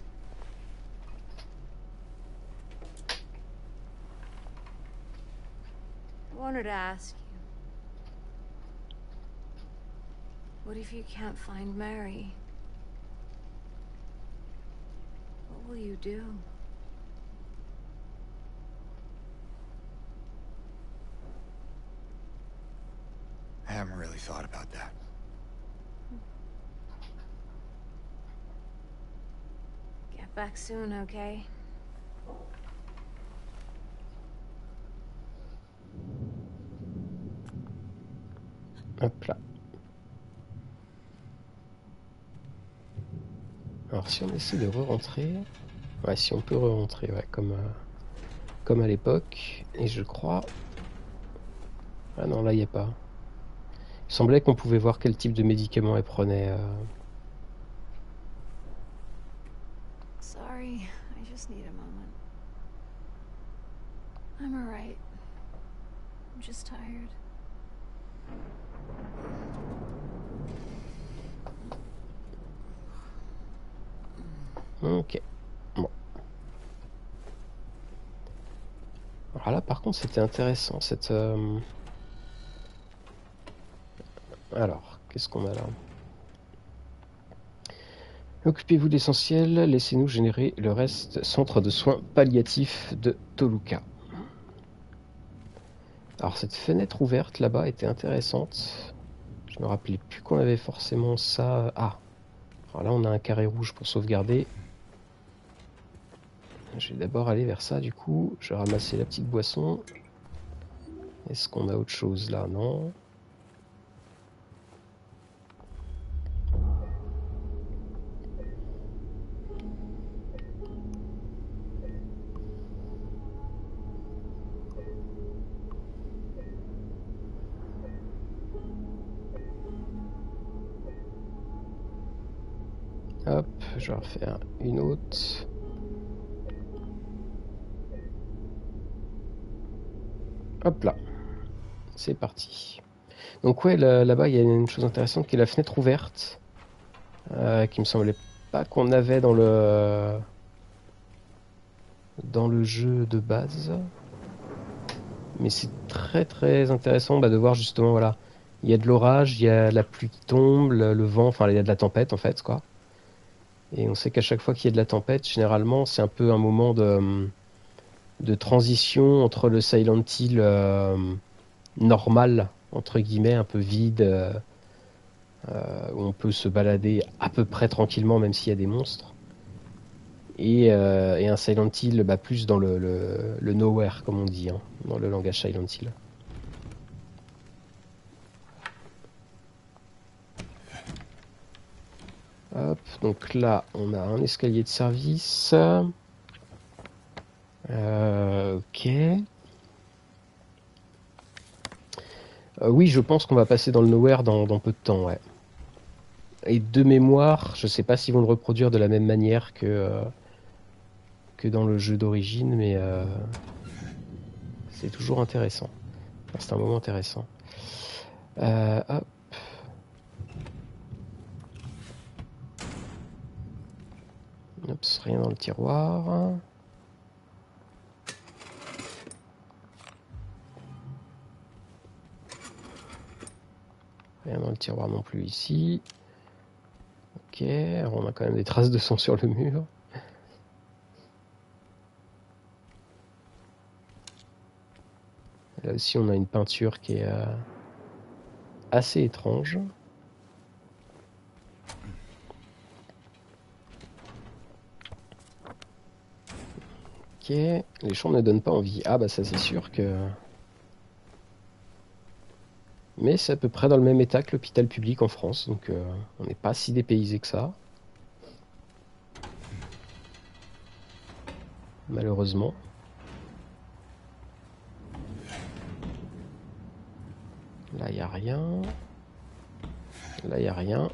S2: I wanted to ask you. What if you can't find Mary? What will you do?
S3: I haven't really thought about that.
S2: Get back soon, okay?
S1: Hop là. Alors si on essaie de re-rentrer... Ouais, si on peut re-rentrer, ouais, comme à l'époque. Et je crois... Ah non, là, il n'y a pas. Il semblait qu'on pouvait voir quel type de médicaments elle prenait.
S2: Sorry, I just need a moment. I'm alright. I'm just tired.
S1: Ok. Bon. Alors là, par contre, c'était intéressant, cette... Alors, qu'est-ce qu'on a là? Occupez-vous de l'essentiel, laissez-nous générer le reste. Centre de soins palliatifs de Toluca. Alors, cette fenêtre ouverte, là-bas, était intéressante. Je me rappelais plus qu'on avait forcément ça... Ah. Alors là, on a un carré rouge pour sauvegarder. Je vais d'abord aller vers ça, du coup. Je vais ramasser la petite boisson. Est-ce qu'on a autre chose là? Non. Hop, je vais en refaire une autre. Hop là. C'est parti. Donc ouais, là-bas, il y a une chose intéressante qui est la fenêtre ouverte. Qui me semblait pas qu'on avait dans le jeu de base. Mais c'est très très intéressant de voir justement, voilà. Il y a de l'orage, il y a la pluie qui tombe, le vent, enfin il y a de la tempête en fait, quoi. Et on sait qu'à chaque fois qu'il y a de la tempête, généralement, c'est un peu un moment de transition entre le Silent Hill normal, entre guillemets, un peu vide, où on peut se balader à peu près tranquillement, même s'il y a des monstres. Et un Silent Hill plus dans le nowhere, comme on dit, hein, dans le langage Silent Hill. Hop, donc là, on a un escalier de service. Ok. Oui, je pense qu'on va passer dans le nowhere dans peu de temps, ouais. Et de mémoire, je sais pas s'ils vont le reproduire de la même manière que dans le jeu d'origine, mais c'est toujours intéressant. Enfin, c'est un moment intéressant. Hop. Oups, rien dans le tiroir. Rien dans le tiroir non plus ici. Ok, alors on a quand même des traces de sang sur le mur. Là aussi on a une peinture qui est assez étrange. Ok, les chambres ne donnent pas envie. Ah bah ça c'est sûr que... Mais c'est à peu près dans le même état que l'hôpital public en France, donc on n'est pas si dépaysé que ça. Malheureusement. Là il n'y a rien. Là il n'y a rien.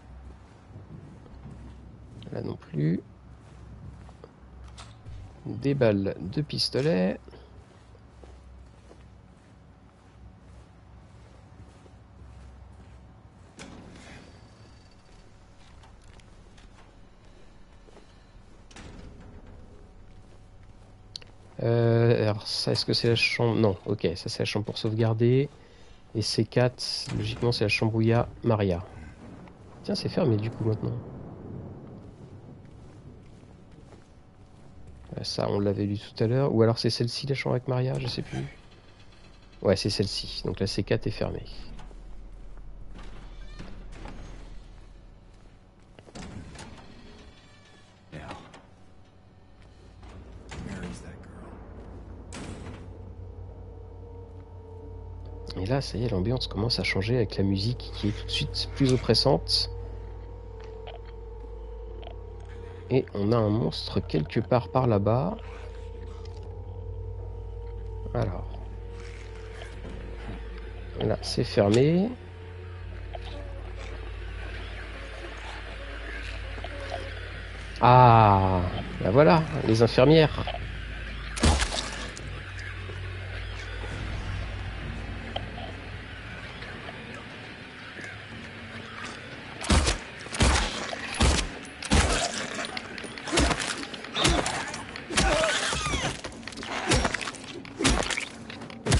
S1: Là non plus. Des balles de pistolet. Alors ça, est-ce que c'est la chambre? Non, ok, ça c'est la chambre pour sauvegarder. Et C4, logiquement c'est la chambre où il y a Maria. Tiens, c'est fermé du coup maintenant. Ça, on l'avait lu tout à l'heure. Ou alors c'est celle-ci, la chambre avec Maria, je sais plus. Ouais, c'est celle-ci. Donc la C4 est fermée. Et là, ça y est, l'ambiance commence à changer avec la musique qui est tout de suite plus oppressante. Et on a un monstre quelque part par là-bas. Alors. Là, c'est fermé. Ah, ben voilà, les infirmières.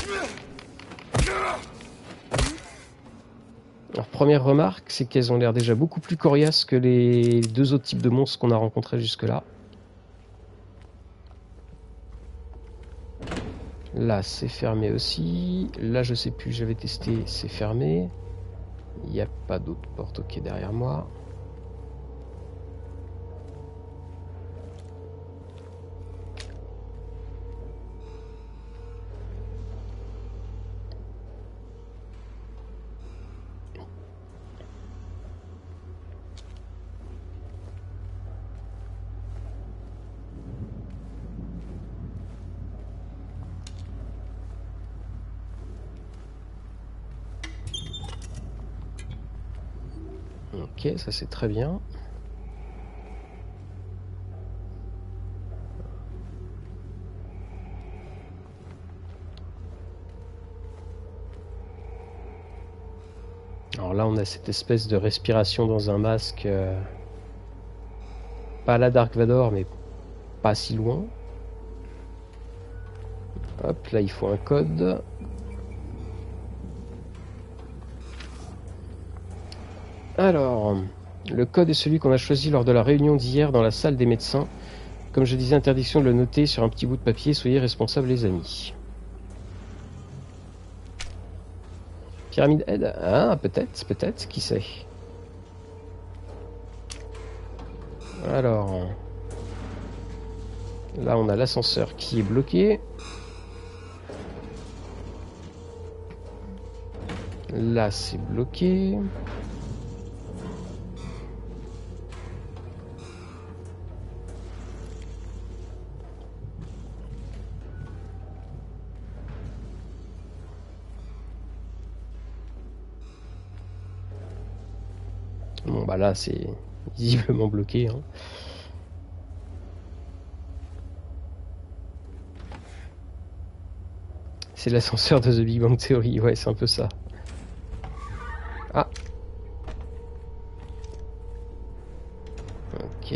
S1: Alors, première remarque, c'est qu'elles ont l'air déjà beaucoup plus coriaces que les deux autres types de monstres qu'on a rencontrés jusque-là. Là, c'est fermé aussi. Là, je sais plus, j'avais testé, c'est fermé. Il n'y a pas d'autre porte, ok, derrière moi. Ok, ça c'est très bien. Alors là, on a cette espèce de respiration dans un masque. Pas à la Dark Vador, mais pas si loin. Hop, là il faut un code. Alors, le code est celui qu'on a choisi lors de la réunion d'hier dans la salle des médecins. Comme je disais, interdiction de le noter sur un petit bout de papier. Soyez responsables, les amis. Pyramide aide. Ah, peut-être, qui sait. Alors, là on a l'ascenseur qui est bloqué. Là c'est bloqué. Bon bah là c'est visiblement bloqué, hein. C'est l'ascenseur de The Big Bang Theory, ouais c'est un peu ça. Ah. Ok.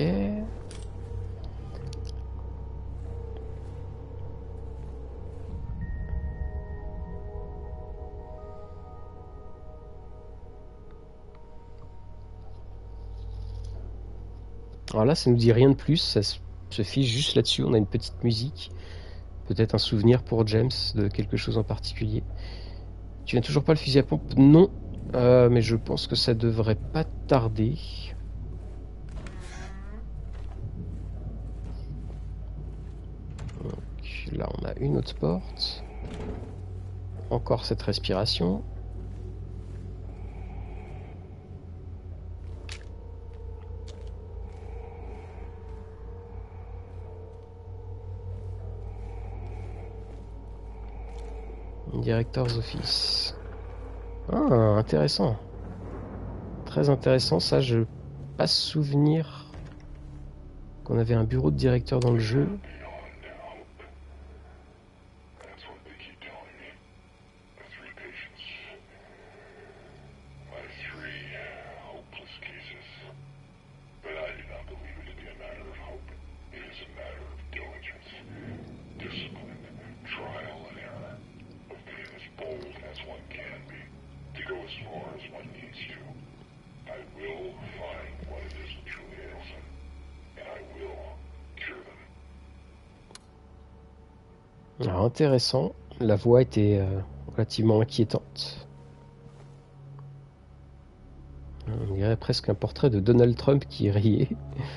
S1: Alors là, ça nous dit rien de plus, ça se fiche juste là-dessus, on a une petite musique. Peut-être un souvenir pour James de quelque chose en particulier. Tu viens toujours pas le fusil à pompe? Non, mais je pense que ça devrait pas tarder. Donc là, on a une autre porte. Encore cette respiration. Director's Office. Ah, intéressant. Très intéressant, ça, je pas souvenir qu'on avait un bureau de directeur dans le jeu. Alors, intéressant, la voix était relativement inquiétante. On dirait presque un portrait de Donald Trump qui riait.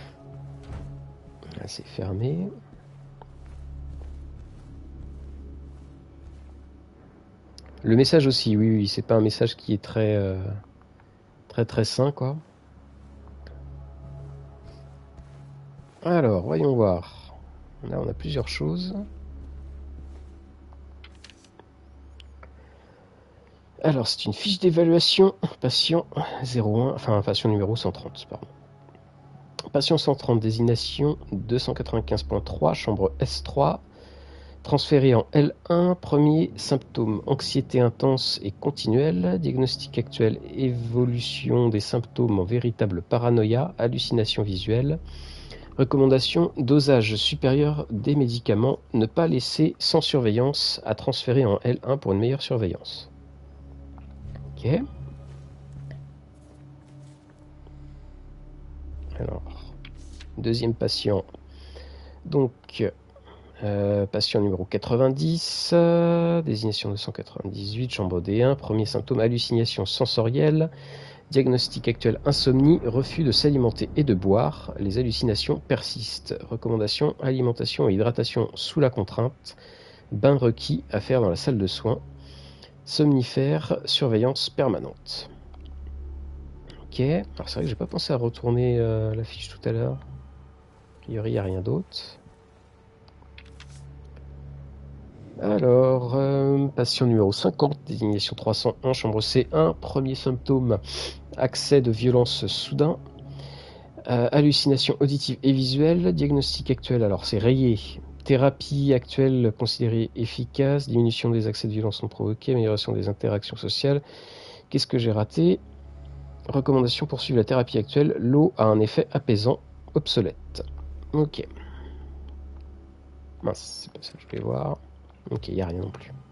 S1: Là, c'est fermé. Le message aussi, oui, c'est pas un message qui est très sain, quoi. Alors, voyons voir. Là, on a plusieurs choses. Alors, c'est une fiche d'évaluation, patient 01, enfin, patient numéro 130, pardon. Patient 130, désignation 295.3, chambre S3, transféré en L1, premier symptôme, anxiété intense et continuelle, diagnostic actuel, évolution des symptômes en véritable paranoïa, hallucination visuelle, Recommandation, dosage supérieur des médicaments, ne pas laisser sans surveillance, à transférer en L1 pour une meilleure surveillance. Ok. Alors, deuxième patient. Donc, patient numéro 90, désignation 298, chambre D1, premier symptôme, hallucination sensorielle, diagnostic actuel, insomnie, refus de s'alimenter et de boire, les hallucinations persistent. Recommandation, alimentation et hydratation sous la contrainte, bain requis à faire dans la salle de soins, somnifère, surveillance permanente. Ok, alors c'est vrai que j'ai pas pensé à retourner la fiche tout à l'heure. A priori, il n'y a rien d'autre. Alors, patient numéro 50, désignation 301, chambre C1, premier symptôme, accès de violence soudain, hallucination auditive et visuelle, diagnostic actuel, alors c'est rayé, thérapie actuelle considérée efficace, diminution des accès de violence non provoqués, amélioration des interactions sociales. Qu'est-ce que j'ai raté? Recommandation, poursuivre la thérapie actuelle, l'eau a un effet apaisant, obsolète. Ok. Mince, c'est pas ça que je voulais voir. Ok, il n'y a rien non plus.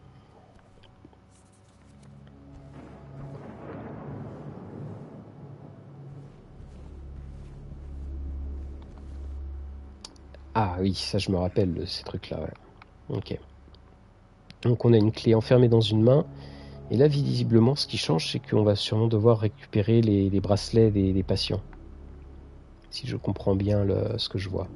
S1: Ah oui, ça je me rappelle de ces trucs-là, ouais. Ok. Donc on a une clé enfermée dans une main. Et là, visiblement, ce qui change, c'est qu'on va sûrement devoir récupérer les bracelets des patients. Si je comprends bien ce que je vois.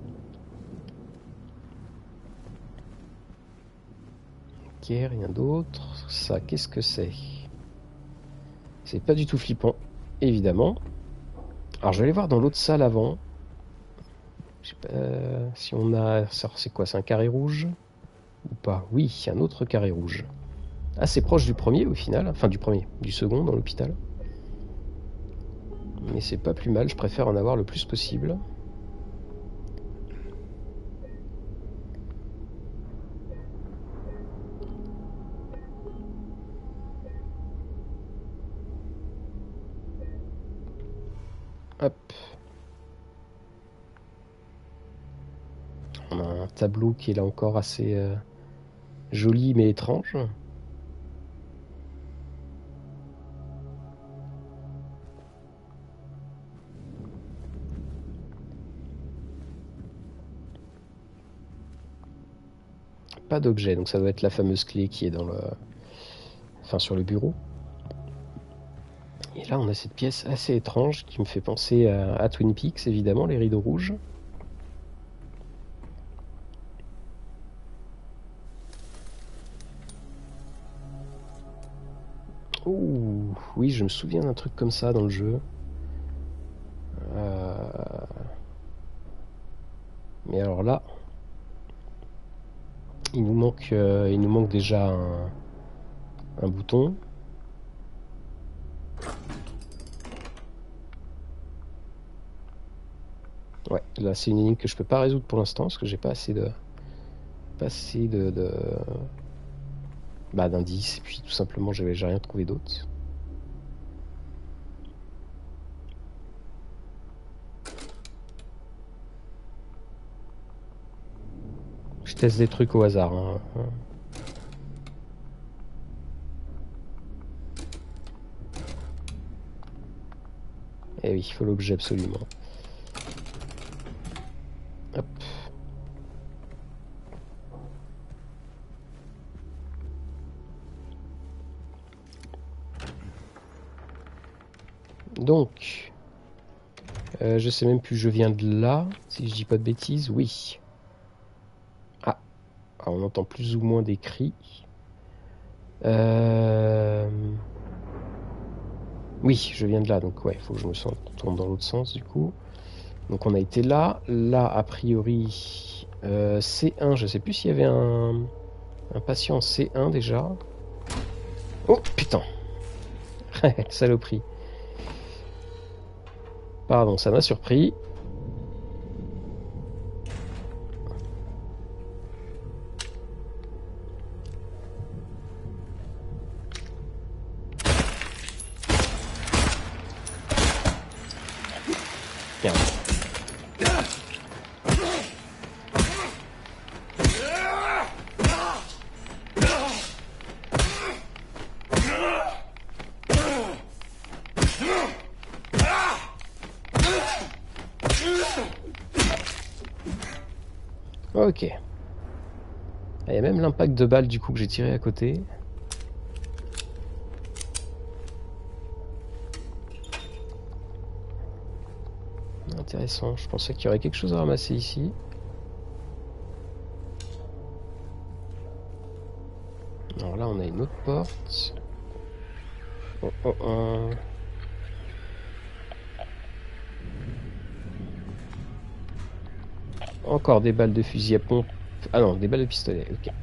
S1: Ok, rien d'autre. Ça, qu'est-ce que c'est? C'est pas du tout flippant, évidemment. Alors, je vais aller voir dans l'autre salle avant. Je sais pas si on a... C'est quoi? C'est un carré rouge? Ou pas? Oui, c'est un autre carré rouge. Assez proche du premier, au final. Enfin, du second, dans l'hôpital. Mais c'est pas plus mal, je préfère en avoir le plus possible. Hop. On a un tableau qui est là encore assez joli mais étrange. Pas d'objet, donc ça doit être la fameuse clé qui est dans le... Enfin, sur le bureau. Et là, on a cette pièce assez étrange qui me fait penser à Twin Peaks, évidemment, les rideaux rouges. Ouh, oui, je me souviens d'un truc comme ça dans le jeu. Mais alors là, il nous manque déjà un bouton. Ouais, là c'est une énigme que je peux pas résoudre pour l'instant parce que j'ai pas assez d'indices, et puis tout simplement j'ai rien trouvé d'autre. Je teste des trucs au hasard, hein. Eh oui, il faut l'objet absolument. Hop. Donc, je sais même plus, je viens de là, si je dis pas de bêtises, oui. Ah, alors on entend plus ou moins des cris. Oui, je viens de là, donc ouais, il faut que je me tourne dans l'autre sens du coup. Donc on a été là, a priori C1, je sais plus s'il y avait un patient C1 déjà. Oh putain. Saloperie. Pardon, ça m'a surpris. Merde. Ok. Il y a même l'impact de balle du coup que j'ai tiré à côté. Intéressant, je pensais qu'il y aurait quelque chose à ramasser ici. Alors là on a une autre porte. Oh, oh, oh. Encore des balles de fusil à pompe. Ah non, des balles de pistolet, ok.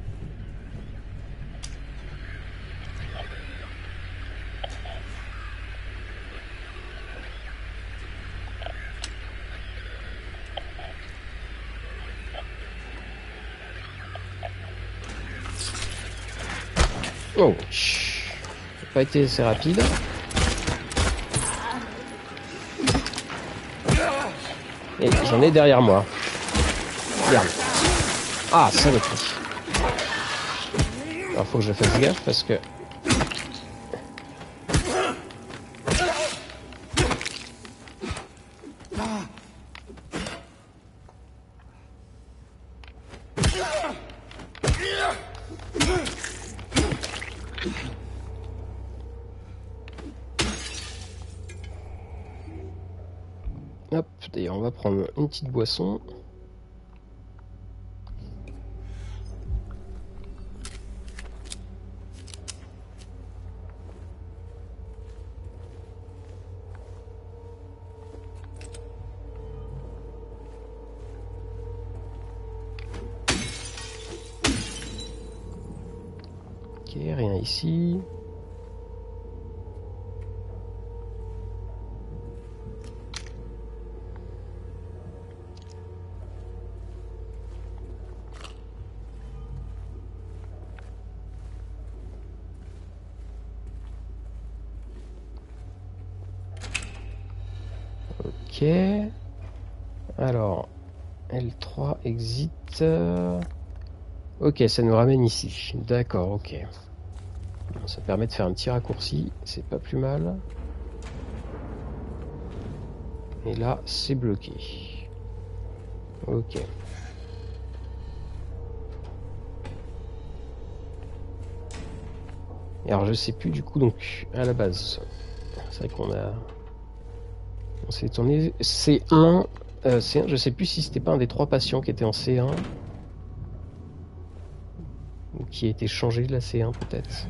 S1: Oh, chut. Ça n'a pas été assez rapide. Et j'en ai derrière moi. Merde. Ah, saloperie. Alors faut que je fasse gaffe parce que... Hop, d'ailleurs on va prendre une petite boisson. Ok, rien ici. Ok. Alors, L3 exit. Ok, ça nous ramène ici. D'accord, ok. Bon, ça permet de faire un petit raccourci, c'est pas plus mal. Et là, c'est bloqué. Ok. Et alors, je sais plus du coup, donc, à la base. C'est vrai qu'on a... On s'est tourné C1. C1, je sais plus si c'était pas un des 3 patients qui était en C1. Ou qui a été changé de la C1 peut-être.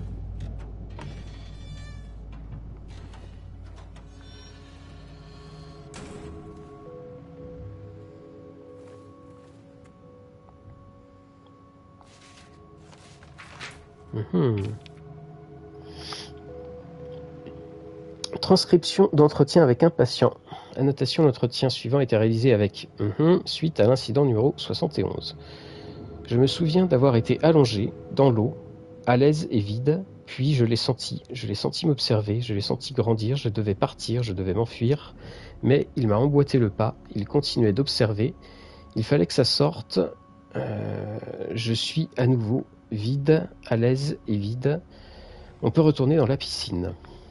S1: Transcription d'entretien avec un patient. Annotation, l'entretien suivant était réalisé avec suite à l'incident numéro 71. Je me souviens d'avoir été allongé dans l'eau, à l'aise et vide, puis je l'ai senti m'observer, je l'ai senti grandir, je devais partir, je devais m'enfuir, mais il m'a emboîté le pas, il continuait d'observer, il fallait que ça sorte, je suis à nouveau vide, à l'aise et vide, on peut retourner dans la piscine.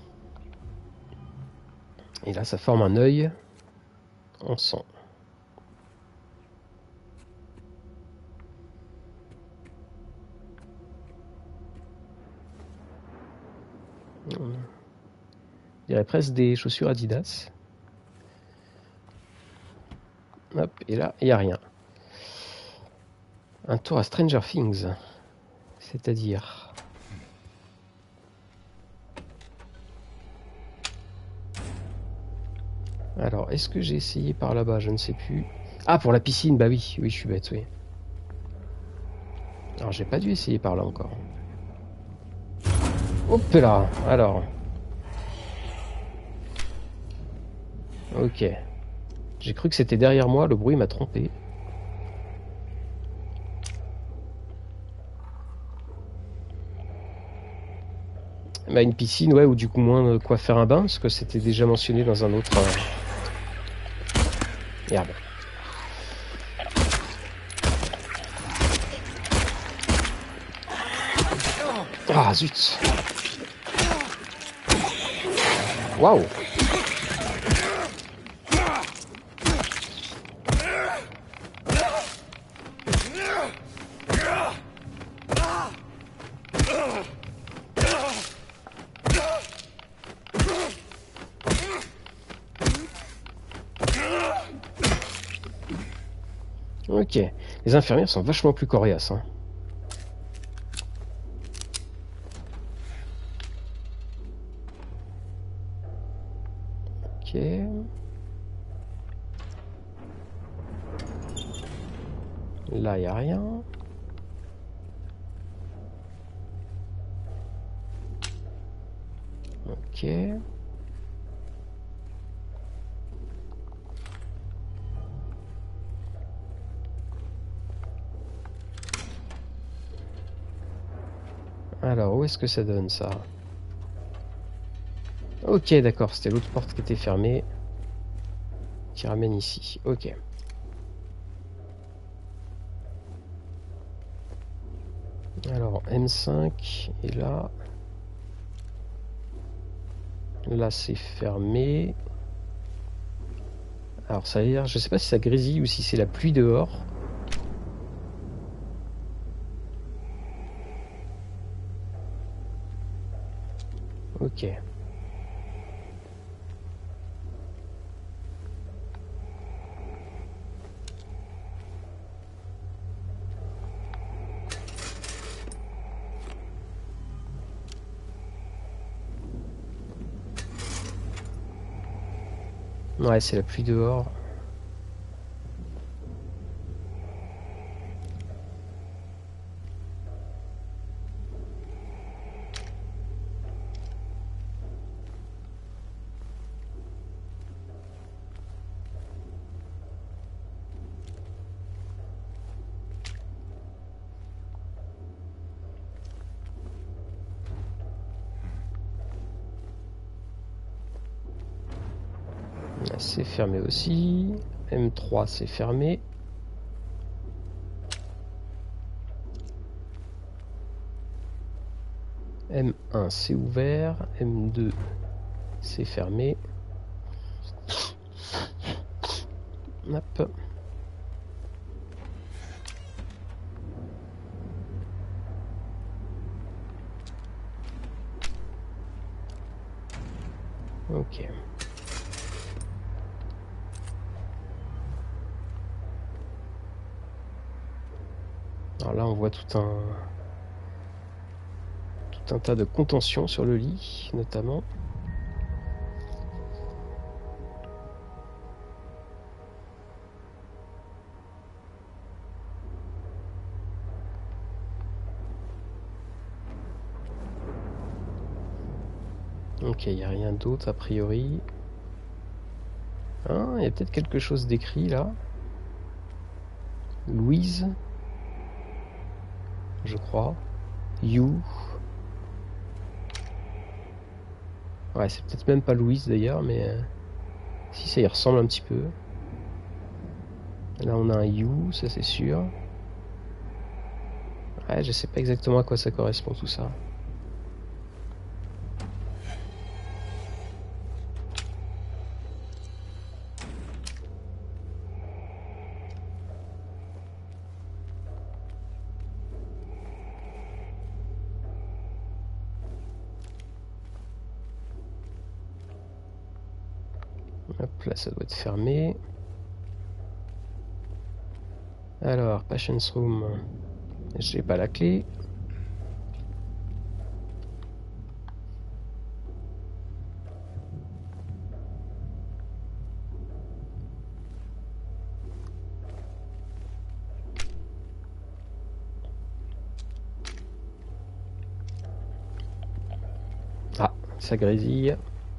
S1: Et là, ça forme un œil en sang. On dirait presque des chaussures Adidas. Hop, et là, il n'y a rien. Un tour à Stranger Things. C'est-à-dire... Alors, est-ce que j'ai essayé par là-bas? Je ne sais plus. Ah, pour la piscine, bah oui, je suis bête, oui. Alors, j'ai pas dû essayer par là encore. Hop là, alors. Ok. J'ai cru que c'était derrière moi, le bruit m'a trompé. Bah, une piscine, ouais, ou du coup moins de quoi faire un bain, parce que c'était déjà mentionné dans un autre... Merde. Ah, zut. Waouh. Ok, les infirmières sont vachement plus coriaces. Hein. Ok. Là, il n'y a rien. Ok. Alors, où est-ce que ça donne ça? Ok, d'accord, c'était l'autre porte qui était fermée. Qui ramène ici. Ok. Alors, M5 et là. Là, c'est fermé. Alors, ça veut dire, je sais pas si ça grésille ou si c'est la pluie dehors. Ok. Ouais, c'est la pluie dehors. C'est fermé aussi. M3, c'est fermé. M1, c'est ouvert. M2, c'est fermé. Hop. Ok. Alors là, on voit tout un tas de contentions sur le lit, notamment. Ok, il n'y a rien d'autre a priori. Ah, il y a peut-être quelque chose d'écrit là. Louise, je crois. You. Ouais, c'est peut-être même pas Louise d'ailleurs, mais si ça y ressemble un petit peu. Là, on a un You, ça c'est sûr. Ouais, je sais pas exactement à quoi ça correspond tout ça. Hop, là, ça doit être fermé. Alors, Patience Room, j'ai pas la clé. Ah, ça grésille.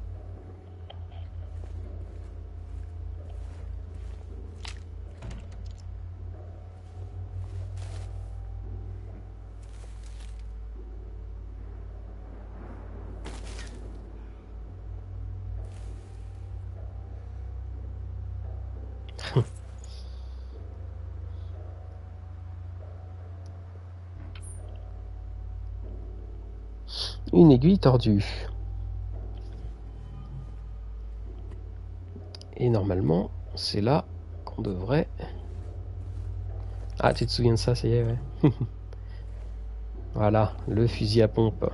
S1: Une aiguille tordue. Et normalement, c'est là qu'on devrait... Ah, tu te souviens de ça, ça y est, ouais. Voilà, le fusil à pompe.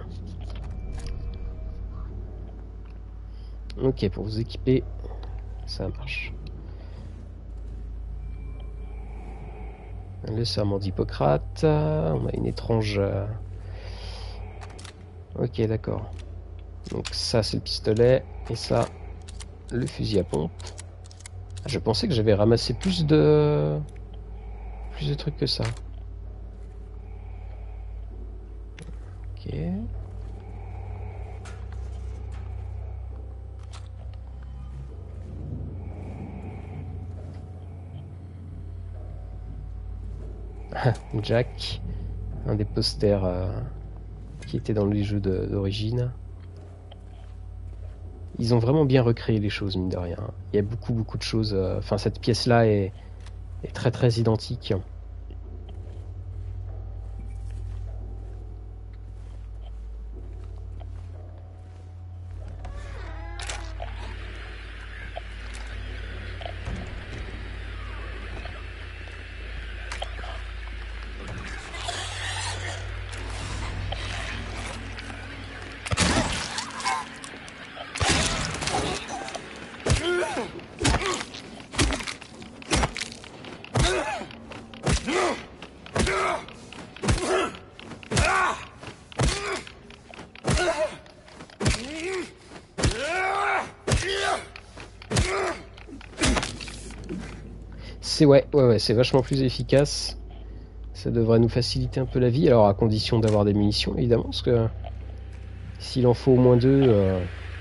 S1: Ok, pour vous équiper, ça marche. Le serment d'Hippocrate. On a une étrange... Ok, d'accord. Donc ça, c'est le pistolet. Et ça, le fusil à pompe. Je pensais que j'avais ramassé plus de trucs que ça. Ok. Jack, un des posters qui était dans les jeux d'origine. Ils ont vraiment bien recréé les choses, mine de rien. Il y a beaucoup de choses. Enfin, cette pièce-là est très identique. Ouais, c'est vachement plus efficace. Ça devrait nous faciliter un peu la vie. Alors à condition d'avoir des munitions, évidemment, parce que s'il en faut au moins 2...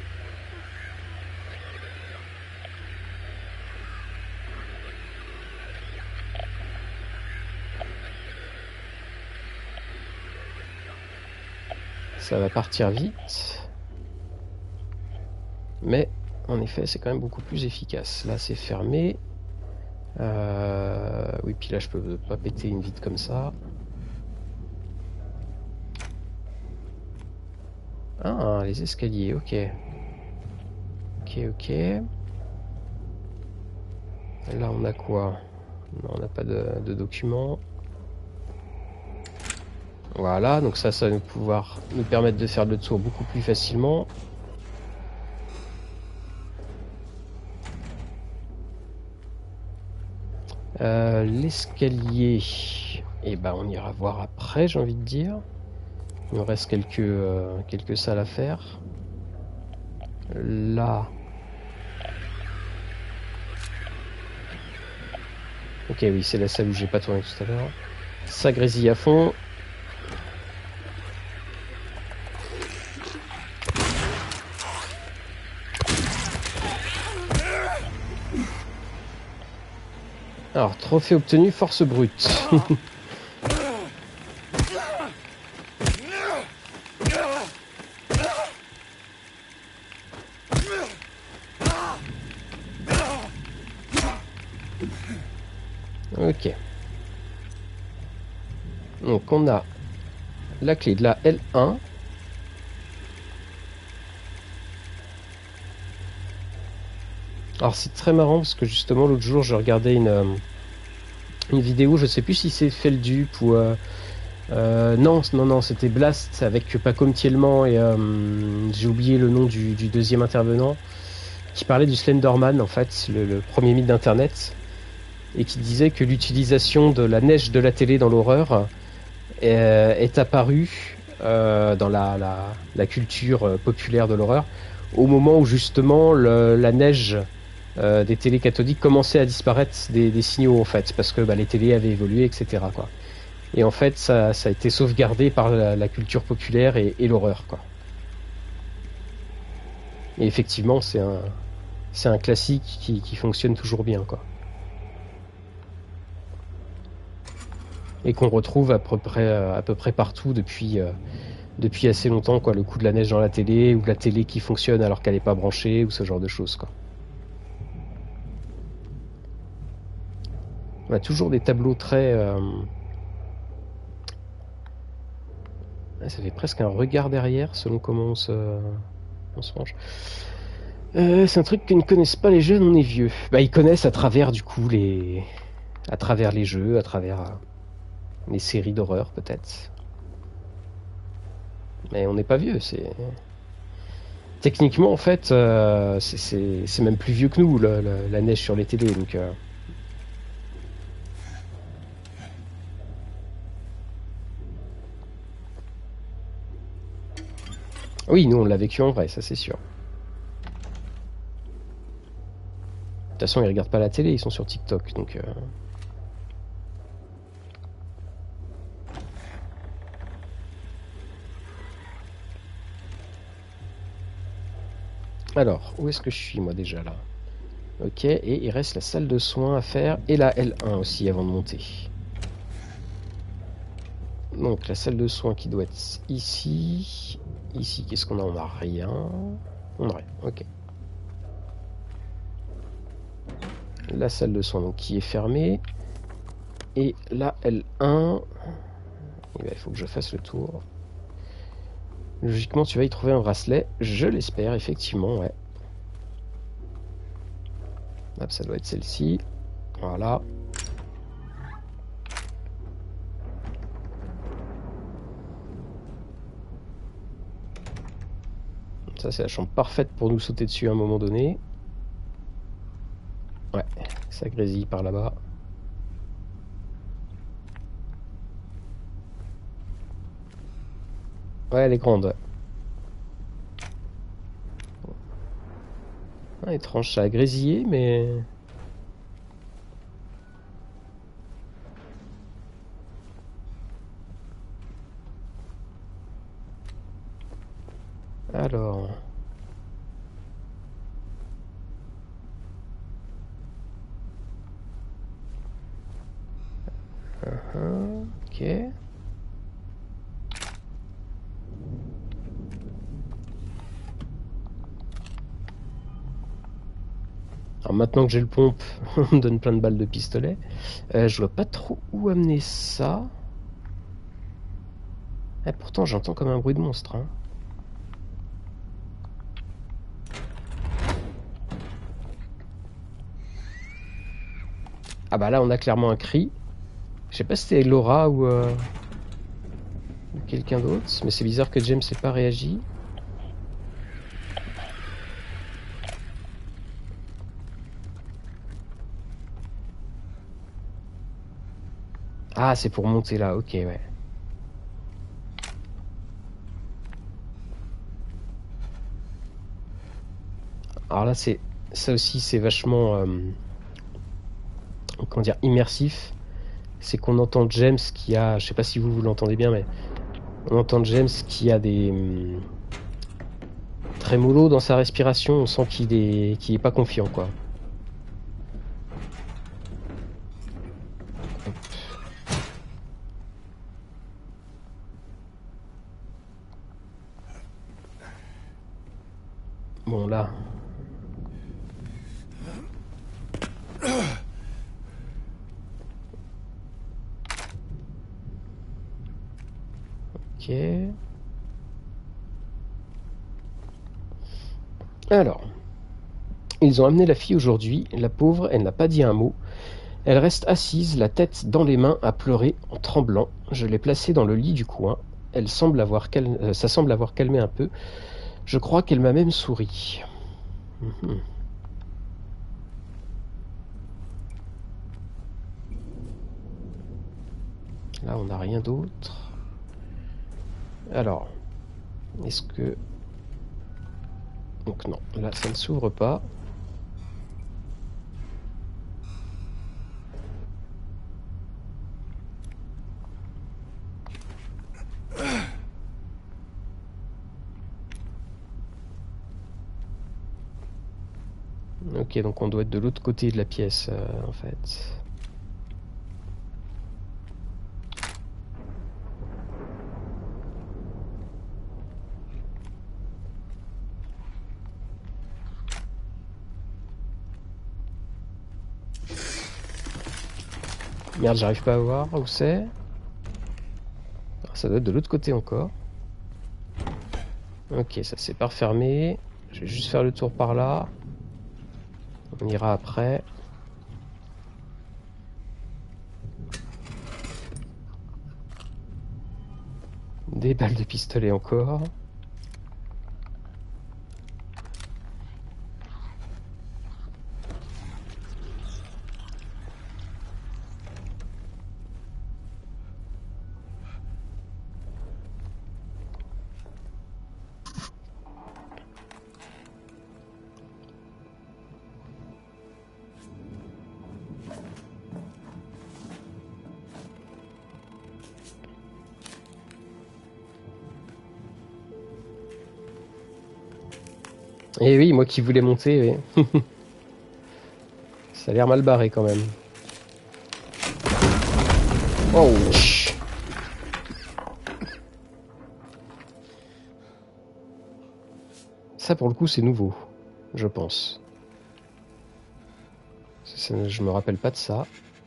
S1: ça va partir vite. Mais en effet, c'est quand même beaucoup plus efficace. Là, c'est fermé. Oui, puis là je peux pas péter une vitre comme ça. Ah, les escaliers, ok. Ok. Là on a quoi? Non, on n'a pas de documents. Voilà, donc ça va pouvoir nous permettre de faire le tour beaucoup plus facilement. L'escalier, et ben on ira voir après, j'ai envie de dire. Il nous reste quelques salles à faire. Là. Ok, oui, c'est la salle où j'ai pas tourné tout à l'heure. Ça grésille à fond. Alors, trophée obtenu, force brute. Ok. Donc, on a la clé de la L1. Alors, c'est très marrant parce que justement, l'autre jour, je regardais une vidéo, je sais plus si c'est Feldup ou... non, c'était Blast avec Paco Mtielman et j'ai oublié le nom du deuxième intervenant qui parlait du Slenderman, en fait, le premier mythe d'internet, et qui disait que l'utilisation de la neige de la télé dans l'horreur est apparue dans la culture populaire de l'horreur au moment où justement la neige des télés cathodiques commençait à disparaître des signaux, en fait, parce que les télés avaient évolué, etc., quoi. Et en fait, ça a été sauvegardé par la culture populaire et l'horreur, quoi. Et effectivement, c'est un classique qui fonctionne toujours bien, quoi. Et qu'on retrouve à peu près partout depuis assez longtemps, quoi. Le coup de la neige dans la télé, ou de la télé qui fonctionne alors qu'elle n'est pas branchée, ou ce genre de choses, quoi. On a toujours des tableaux très... Ça fait presque un regard derrière selon comment on se range. C'est un truc que ne connaissent pas les jeunes, on est vieux. Ils connaissent à travers du coup à travers les jeux, à travers les séries d'horreur peut-être. Mais on n'est pas vieux, c'est... Techniquement en fait, c'est même plus vieux que nous, la neige sur les télés, donc... Oui, nous on l'a vécu en vrai, ça c'est sûr. De toute façon, ils regardent pas la télé, ils sont sur TikTok, donc... Alors, où est-ce que je suis moi déjà là? Ok, et il reste la salle de soins à faire, et la L1 aussi avant de monter. Donc la salle de soins qui doit être ici. Ici, qu'est-ce qu'on a? On n'a rien. On n'a rien, ok. La salle de soins donc, qui est fermée. Et la L1. Eh ben, il faut que je fasse le tour. Logiquement, tu vas y trouver un bracelet. Je l'espère, effectivement, ouais. Hop, ça doit être celle-ci. Voilà. Ça, c'est la chambre parfaite pour nous sauter dessus à un moment donné. Ouais, ça grésille par là-bas. Ouais, elle est grande. Ouais. Ah, étrange, ça a grésillé, mais... Alors... ok. Alors maintenant que j'ai le pompe, on me donne plein de balles de pistolet. Je vois pas trop où amener ça. Pourtant j'entends comme un bruit de monstre. Hein. Ah bah là on a clairement un cri. Je sais pas si c'était Laura ou quelqu'un d'autre, mais c'est bizarre que James n'ait pas réagi. Ah c'est pour monter là, ok ouais. Alors là c'est ça aussi c'est vachement comment dire immersif. C'est qu'on entend James qui a, je sais pas si vous l'entendez bien, mais on entend James qui a des trémolos dans sa respiration. On sent qu'il est pas confiant quoi. Bon là. Ok. Alors. Ils ont amené la fille aujourd'hui. La pauvre, elle n'a pas dit un mot. Elle reste assise, la tête dans les mains, à pleurer, en tremblant. Je l'ai placée dans le lit du coin. Ça semble avoir calmé un peu. Je crois qu'elle m'a même souri. Là, on n'a rien d'autre. Alors, est-ce que... Donc non, là, ça ne s'ouvre pas. Ok, donc on doit être de l'autre côté de la pièce, en fait. Merde, j'arrive pas à voir où c'est. Ça doit être de l'autre côté encore. Ok, ça s'est pas refermé. Je vais juste faire le tour par là. On ira après. Des balles de pistolet encore. Et oui, moi qui voulais monter, oui. Ça a l'air mal barré quand même. Oh. Ça pour le coup c'est nouveau, je pense. Je me rappelle pas de ça.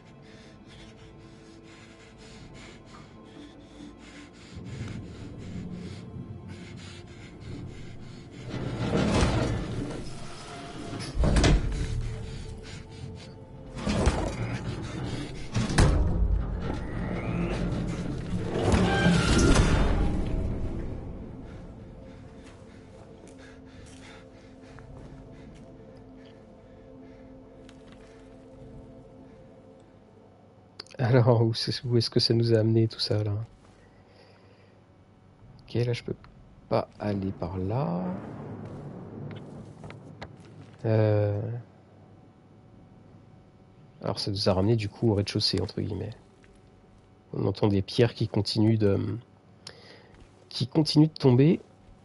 S1: Alors, où est-ce que ça nous a amené tout ça là? Ok, là je peux pas aller par là. Alors ça nous a ramené du coup au rez-de-chaussée entre guillemets. On entend des pierres qui continuent de tomber.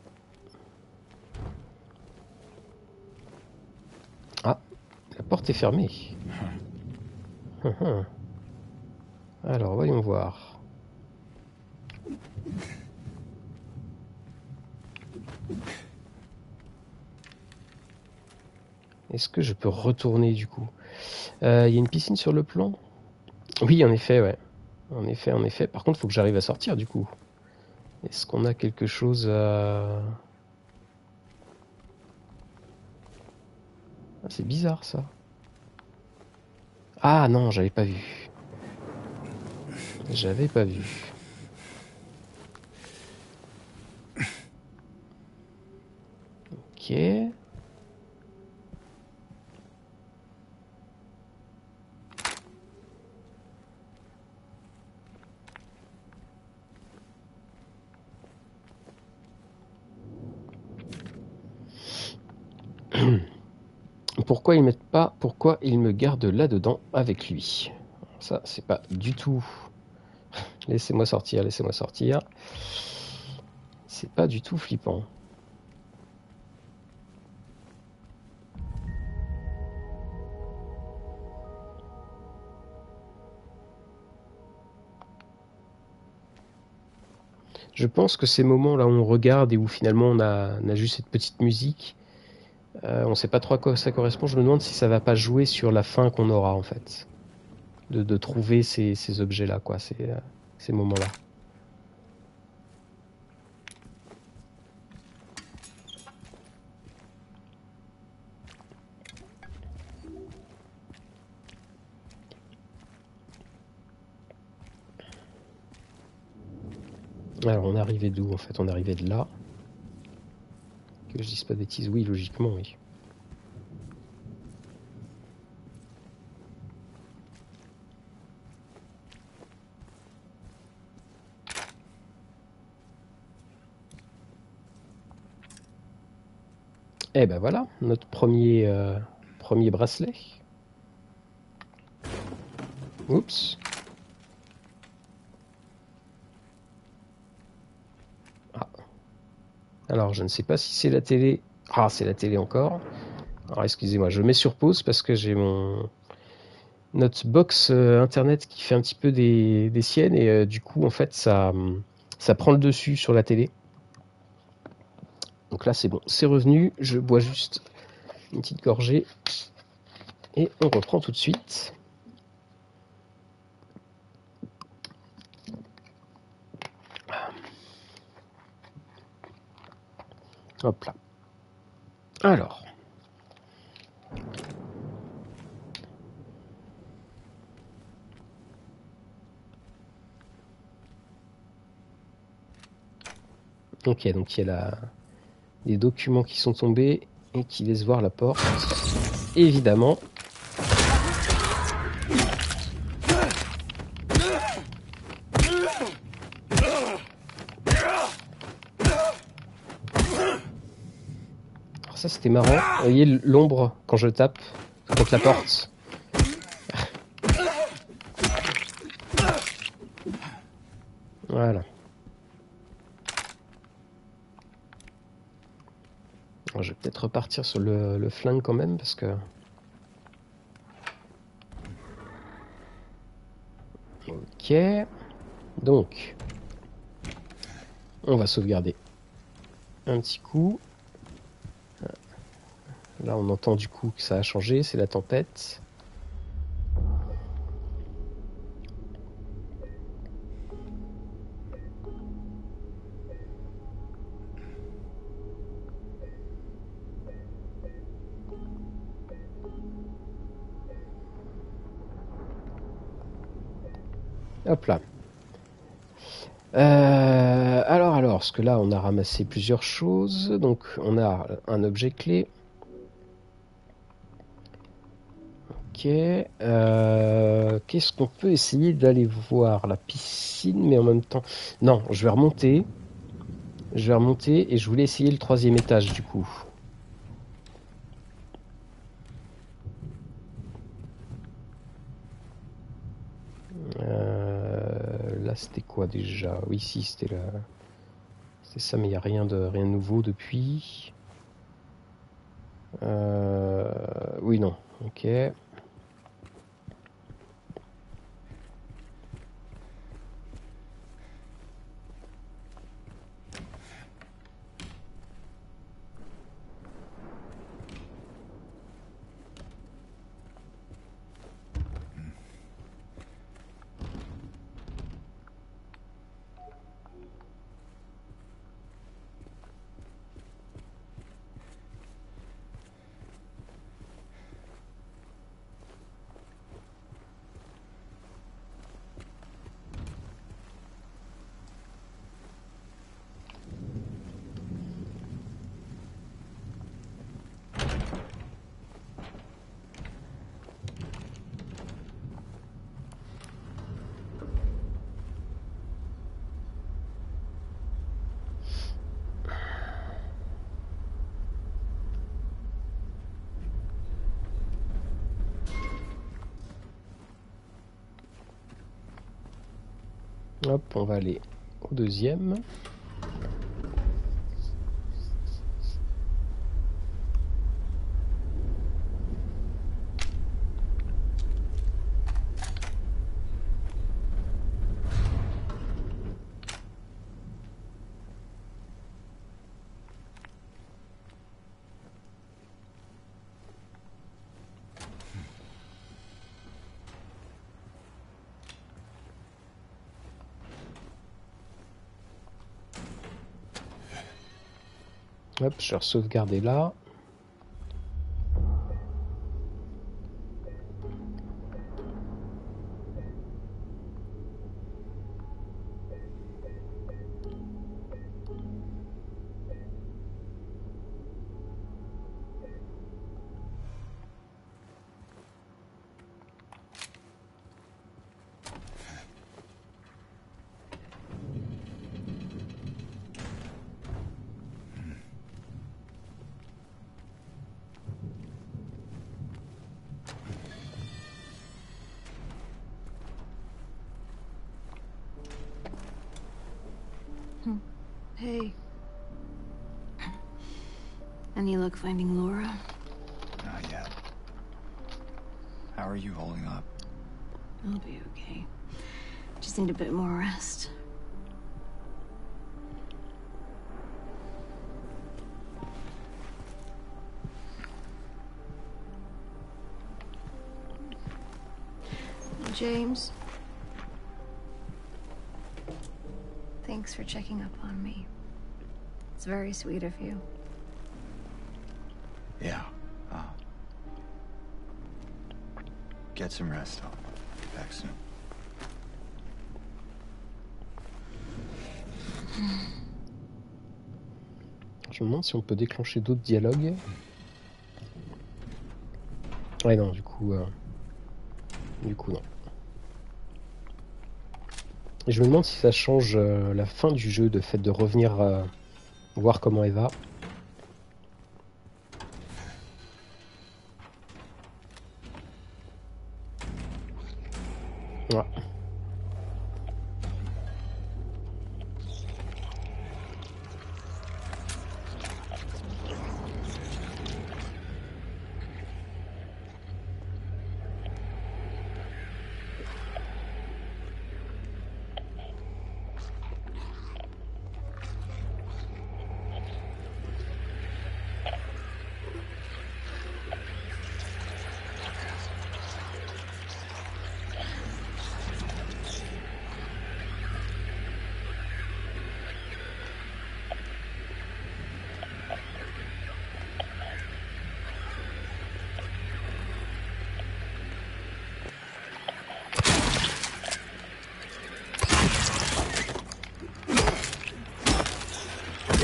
S1: Ah, la porte est fermée. Alors voyons voir. Est-ce que je peux retourner du coup? Il y a une piscine sur le plan? Oui, en effet, ouais. En effet. Par contre, il faut que j'arrive à sortir du coup. Est-ce qu'on a quelque chose à... Ah, c'est bizarre ça. Ah non, j'avais pas vu. J'avais pas vu. Ok. Pourquoi il me garde là-dedans avec lui? Ça, c'est pas du tout... Laissez-moi sortir. C'est pas du tout flippant. Je pense que ces moments-là où on regarde et où finalement on a juste cette petite musique, on sait pas trop à quoi ça correspond. Je me demande si ça va pas jouer sur la fin qu'on aura en fait. De trouver ces objets-là, quoi, ces moments-là. Alors on est arrivé d'où en fait? On est arrivé de là. Que je dise pas de bêtises, oui, logiquement, oui. Eh ben voilà, notre premier bracelet. Oups. Ah. Alors je ne sais pas si c'est la télé. Ah, c'est la télé encore. Alors excusez-moi, je mets sur pause parce que j'ai notre box internet qui fait un petit peu des siennes et du coup en fait ça prend le dessus sur la télé. Donc là c'est bon, c'est revenu, je bois juste une petite gorgée et on reprend tout de suite. Hop là. Alors. Ok, donc il y a les documents qui sont tombés et qui laissent voir la porte. Évidemment. Alors ça c'était marrant. Vous voyez l'ombre quand je tape contre la porte. Voilà. Alors, je vais peut-être repartir sur le flingue quand même parce que... Ok. Donc, on va sauvegarder un petit coup. Là, on entend du coup que ça a changé, c'est la tempête. Hop là. Alors, parce que là, on a ramassé plusieurs choses. Donc, on a un objet clé. Ok. Qu'est-ce qu'on peut essayer d'aller voir? La piscine, mais en même temps... Non, je vais remonter. Et je voulais essayer le 3e étage, du coup. Là, c'était quoi déjà? Oui, si, c'était là. C'est ça, mais il n'y a rien de nouveau depuis. Oui, non. Ok. Hop, on va aller au 2e. Hop, je vais sauvegarder là.
S2: Hey. Any luck finding Laura?
S3: Not yet. How are you holding up?
S2: I'll be okay. Just need a bit more rest. James. Thanks for checking up on me. It's very sweet of you.
S3: Yeah. Get some rest. I'll be back soon.
S1: Je me demande si on peut déclencher d'autres dialogues. Ouais, non, du coup non. Et je me demande si ça change la fin du jeu, de fait de revenir voir comment elle va. Ouais.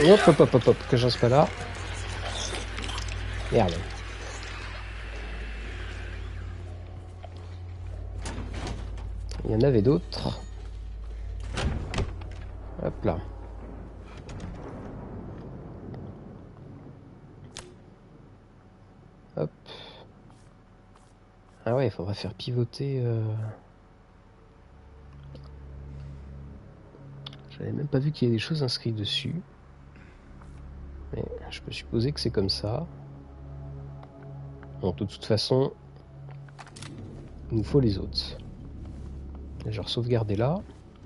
S1: Hop, hop, hop, hop, hop, que je reste pas là. Merde. Il y en avait d'autres. Hop là. Hop. Ah ouais, il faudrait faire pivoter... J'avais même pas vu qu'il y ait des choses inscrites dessus. Mais je peux supposer que c'est comme ça. Bon, de toute façon, il nous faut les autres. Je vais sauvegarder là.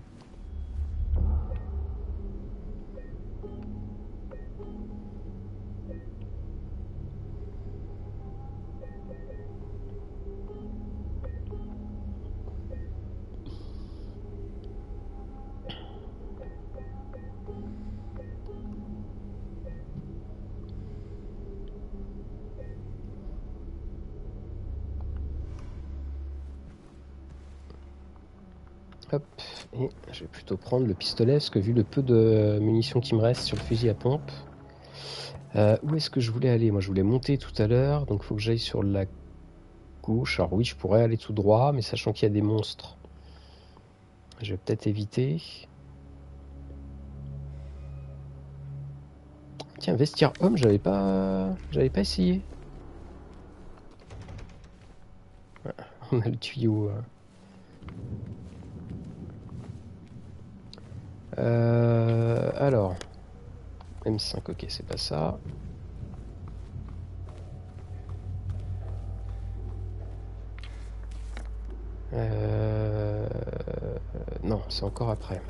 S1: Hop, et je vais plutôt prendre le pistolet, parce que vu le peu de munitions qui me reste sur le fusil à pompe, où est-ce que je voulais aller? Moi je voulais monter tout à l'heure, donc il faut que j'aille sur la gauche. Alors oui, je pourrais aller tout droit, mais sachant qu'il y a des monstres, je vais peut-être éviter. Tiens, vestiaire homme, j'avais pas essayé. On a le tuyau. Alors, M5, ok, c'est pas ça. Non, c'est encore après.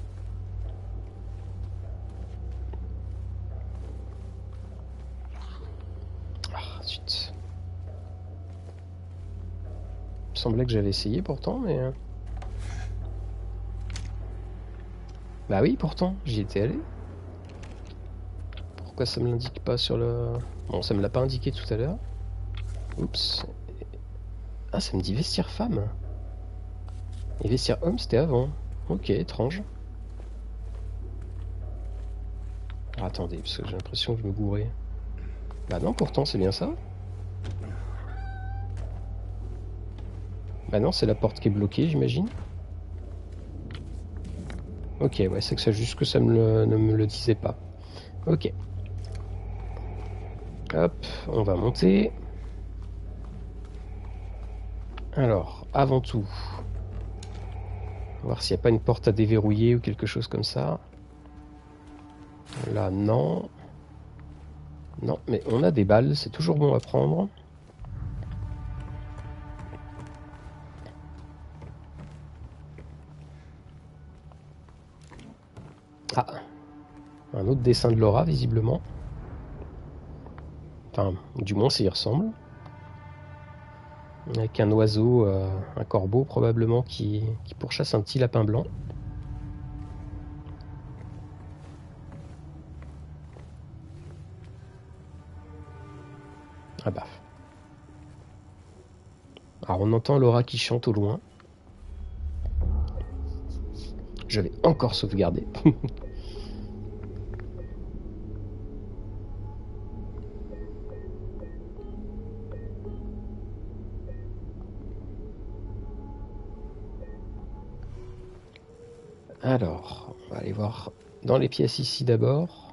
S1: Ah, zut. Il me semblait que j'avais essayé pourtant, mais... Bah oui, pourtant, j'y étais allé. Pourquoi ça me l'indique pas sur le... Bon, ça me l'a pas indiqué tout à l'heure. Oups. Ah, ça me dit vestiaire femme. Et vestiaire homme, c'était avant. Ok, étrange. Ah, attendez, parce que j'ai l'impression que je me gourais. Bah non, pourtant, c'est bien ça. Bah non, c'est la porte qui est bloquée, j'imagine. Ok, ouais, c'est que ça juste que ça ne me le disait pas. Ok. Hop, on va monter. Alors, avant tout, voir s'il n'y a pas une porte à déverrouiller ou quelque chose comme ça. Là, non. Non, mais on a des balles, c'est toujours bon à prendre. Ah, un autre dessin de Laura, visiblement. Enfin, du moins, ça y ressemble. Avec un oiseau, un corbeau probablement, qui pourchasse un petit lapin blanc. Ah bah. Alors on entend Laura qui chante au loin. Je vais encore sauvegarder. Alors, on va aller voir dans les pièces ici d'abord.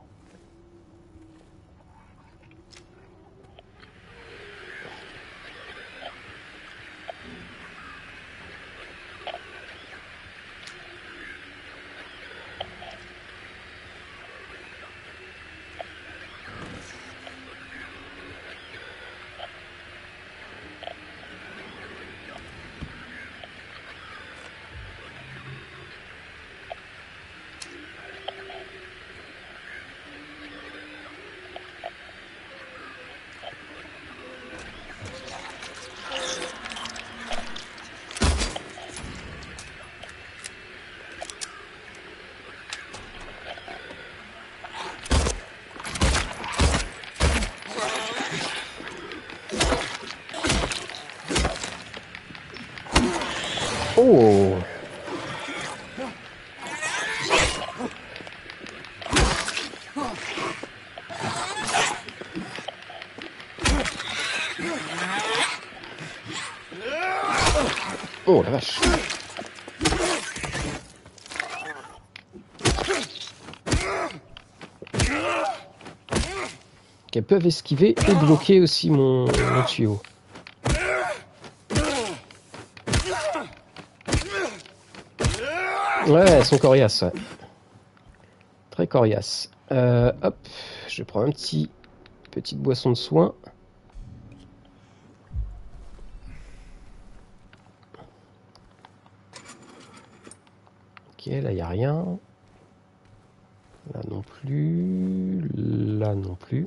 S1: Oh! Oh la vache. Qu'elles peuvent esquiver et bloquer aussi mon tuyau. Ouais, elles sont coriaces, ouais. Très coriaces. Hop, je prends un petite boisson de soin. Ok, là il n'y a rien. Là non plus. Là non plus.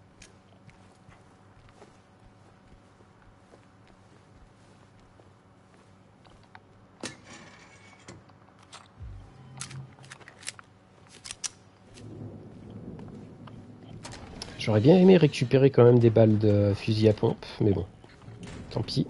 S1: J'aurais bien aimé récupérer quand même des balles de fusil à pompe, mais bon, tant pis.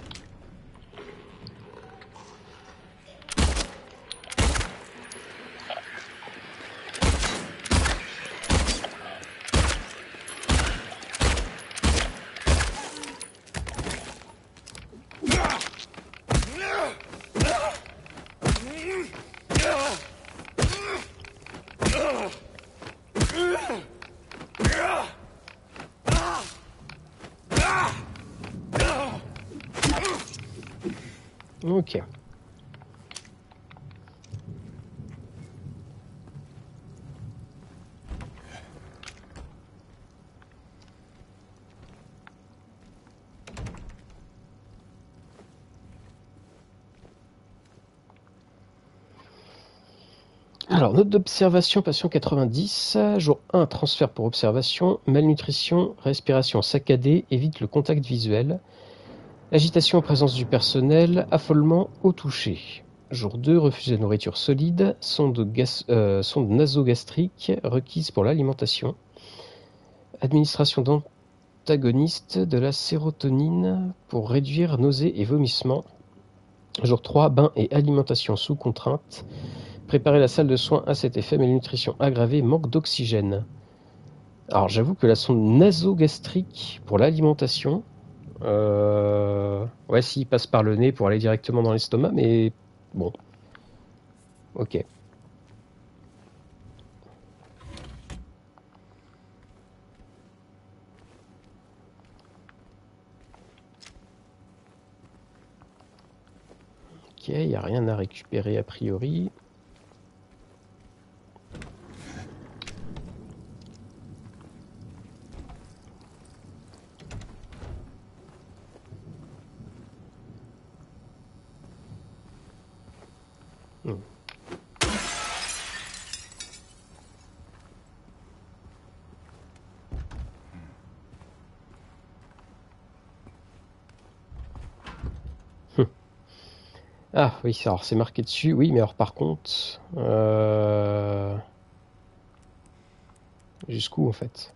S1: Ok. Alors, note d'observation, patient 90, jour 1, transfert pour observation, malnutrition, respiration saccadée, évite le contact visuel, agitation en présence du personnel, affolement au toucher. Jour 2, refus de nourriture solide, sonde nasogastrique requise pour l'alimentation, administration d'antagonistes de la sérotonine pour réduire nausées et vomissements. Jour 3, bain et alimentation sous contrainte. Préparer la salle de soins à cet effet, malnutrition aggravée, manque d'oxygène. Alors j'avoue que la sonde nasogastrique pour l'alimentation, ouais, s'il passe par le nez pour aller directement dans l'estomac, mais bon, ok. Ok, il n'y a rien à récupérer a priori. Ah oui, alors c'est marqué dessus, oui, mais alors par contre, jusqu'où en fait?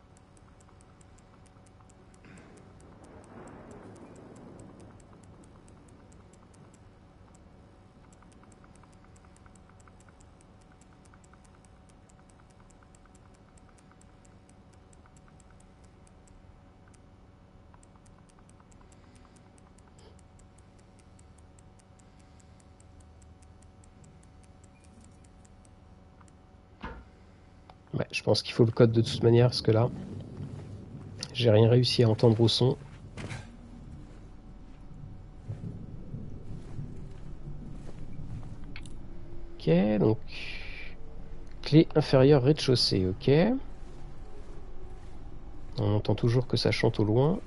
S1: Ouais, je pense qu'il faut le code de toute manière, parce que là, j'ai rien réussi à entendre au son. Ok, donc clé inférieure rez-de-chaussée, ok. On entend toujours que ça chante au loin.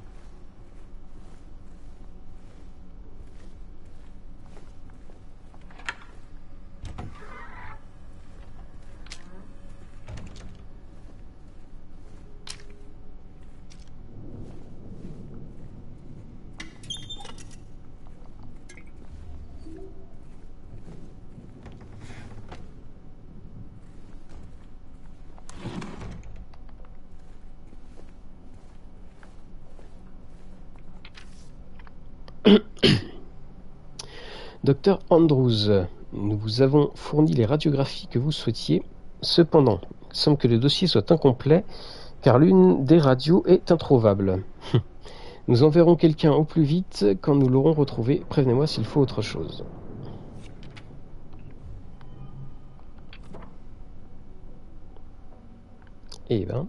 S1: Docteur Andrews, nous vous avons fourni les radiographies que vous souhaitiez. Cependant, il semble que le dossier soit incomplet, car l'une des radios est introuvable. Nous enverrons quelqu'un au plus vite quand nous l'aurons retrouvé. Prévenez-moi s'il faut autre chose. Eh ben...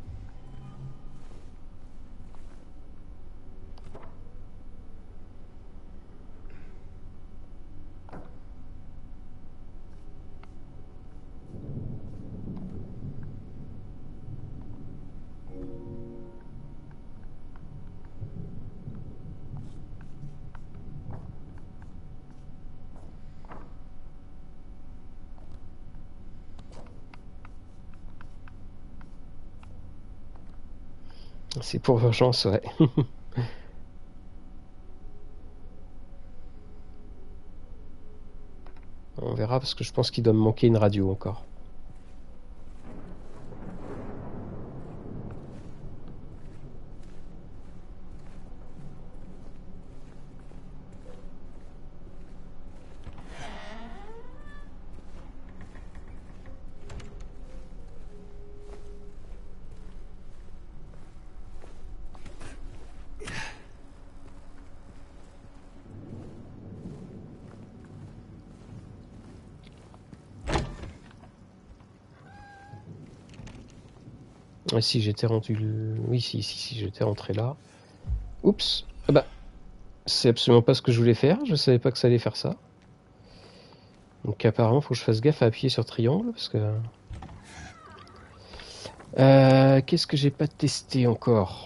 S1: C'est pour urgence, ouais. On verra parce que je pense qu'il doit me manquer une radio encore. Et si j'étais rendu... Oui, si j'étais rentré là. Oups. Ah bah, c'est absolument pas ce que je voulais faire. Je savais pas que ça allait faire ça. Donc apparemment, faut que je fasse gaffe à appuyer sur triangle parce que... qu'est-ce que j'ai pas testé encore?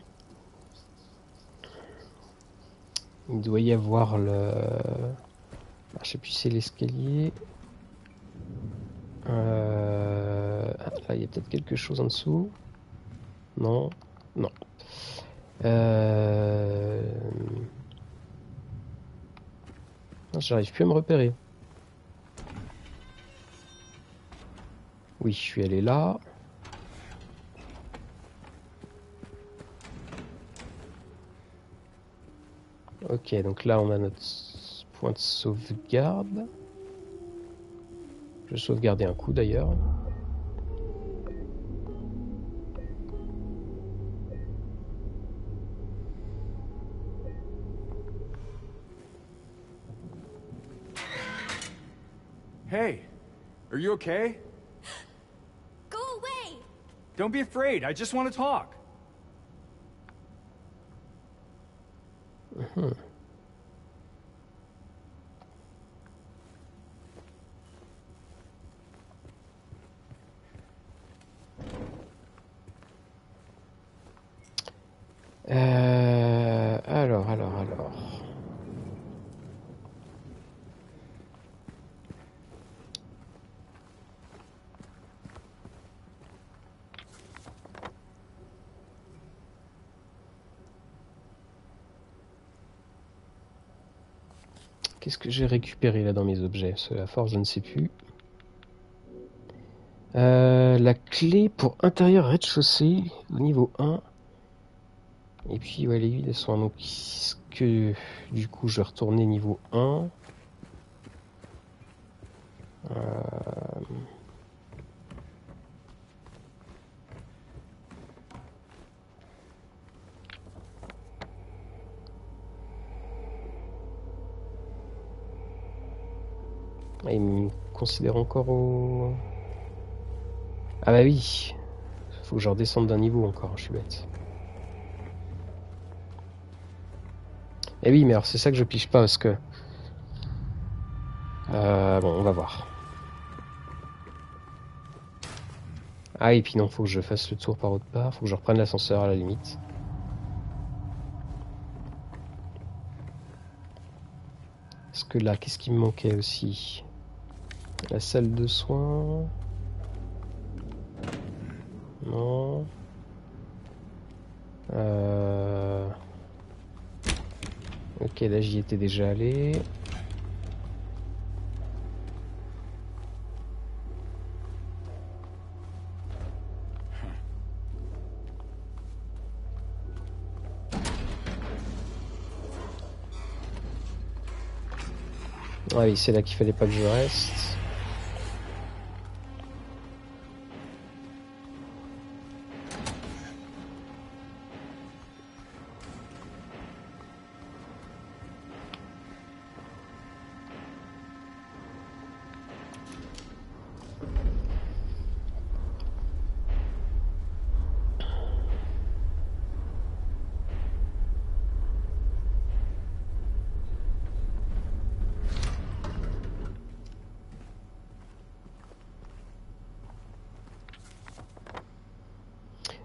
S1: Il doit y avoir le... Ah, je sais plus si c'est l'escalier. Ah, là, il y a peut-être quelque chose en dessous. Non. Non. J'arrive plus à me repérer. Oui, je suis allé là. Ok, donc là on a notre point de sauvegarde. Je vais sauvegarder un coup d'ailleurs.
S4: Hey, are you okay?
S5: Go away!
S4: Don't be afraid, I just want to talk.
S1: Alors. Qu'est-ce que j'ai récupéré là dans mes objets? À force, je ne sais plus. La clé pour intérieur rez-de-chaussée au niveau 1. Et puis ouais, les huiles elles sont donc que du coup je vais retourner niveau 1. Il me considère encore au... Ah bah oui. Faut que je redescende d'un niveau encore, je suis bête. Et oui, mais alors c'est ça que je pige pas parce que... bon, on va voir. Ah et puis non, faut que je fasse le tour par autre part, faut que je reprenne l'ascenseur à la limite. Parce que là, qu'est-ce qui me manquait aussi? La salle de soins... Non... Ok, là j'y étais déjà allé. Ah oui, c'est là qu'il fallait pas que je reste.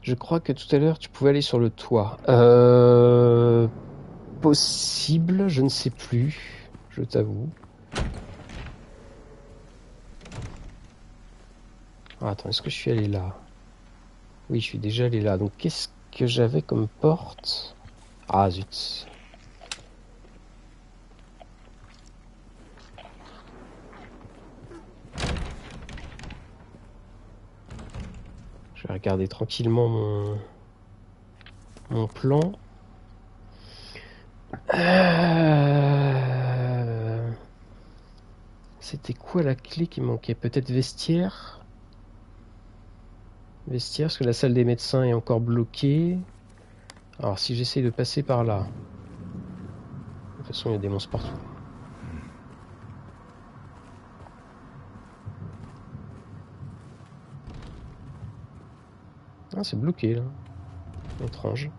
S1: Je crois que tout à l'heure, tu pouvais aller sur le toit. Possible, je ne sais plus. Je t'avoue. Ah, attends, est-ce que je suis allé là? Oui, je suis déjà allé là. Donc, qu'est-ce que j'avais comme porte? Ah, zut. Je vais regarder tranquillement mon plan. C'était quoi la clé qui manquait? Peut-être vestiaire? Vestiaire, parce que la salle des médecins est encore bloquée. Alors si j'essaie de passer par là... De toute façon, il y a des monstres partout. Ah, c'est bloqué là. Étrange.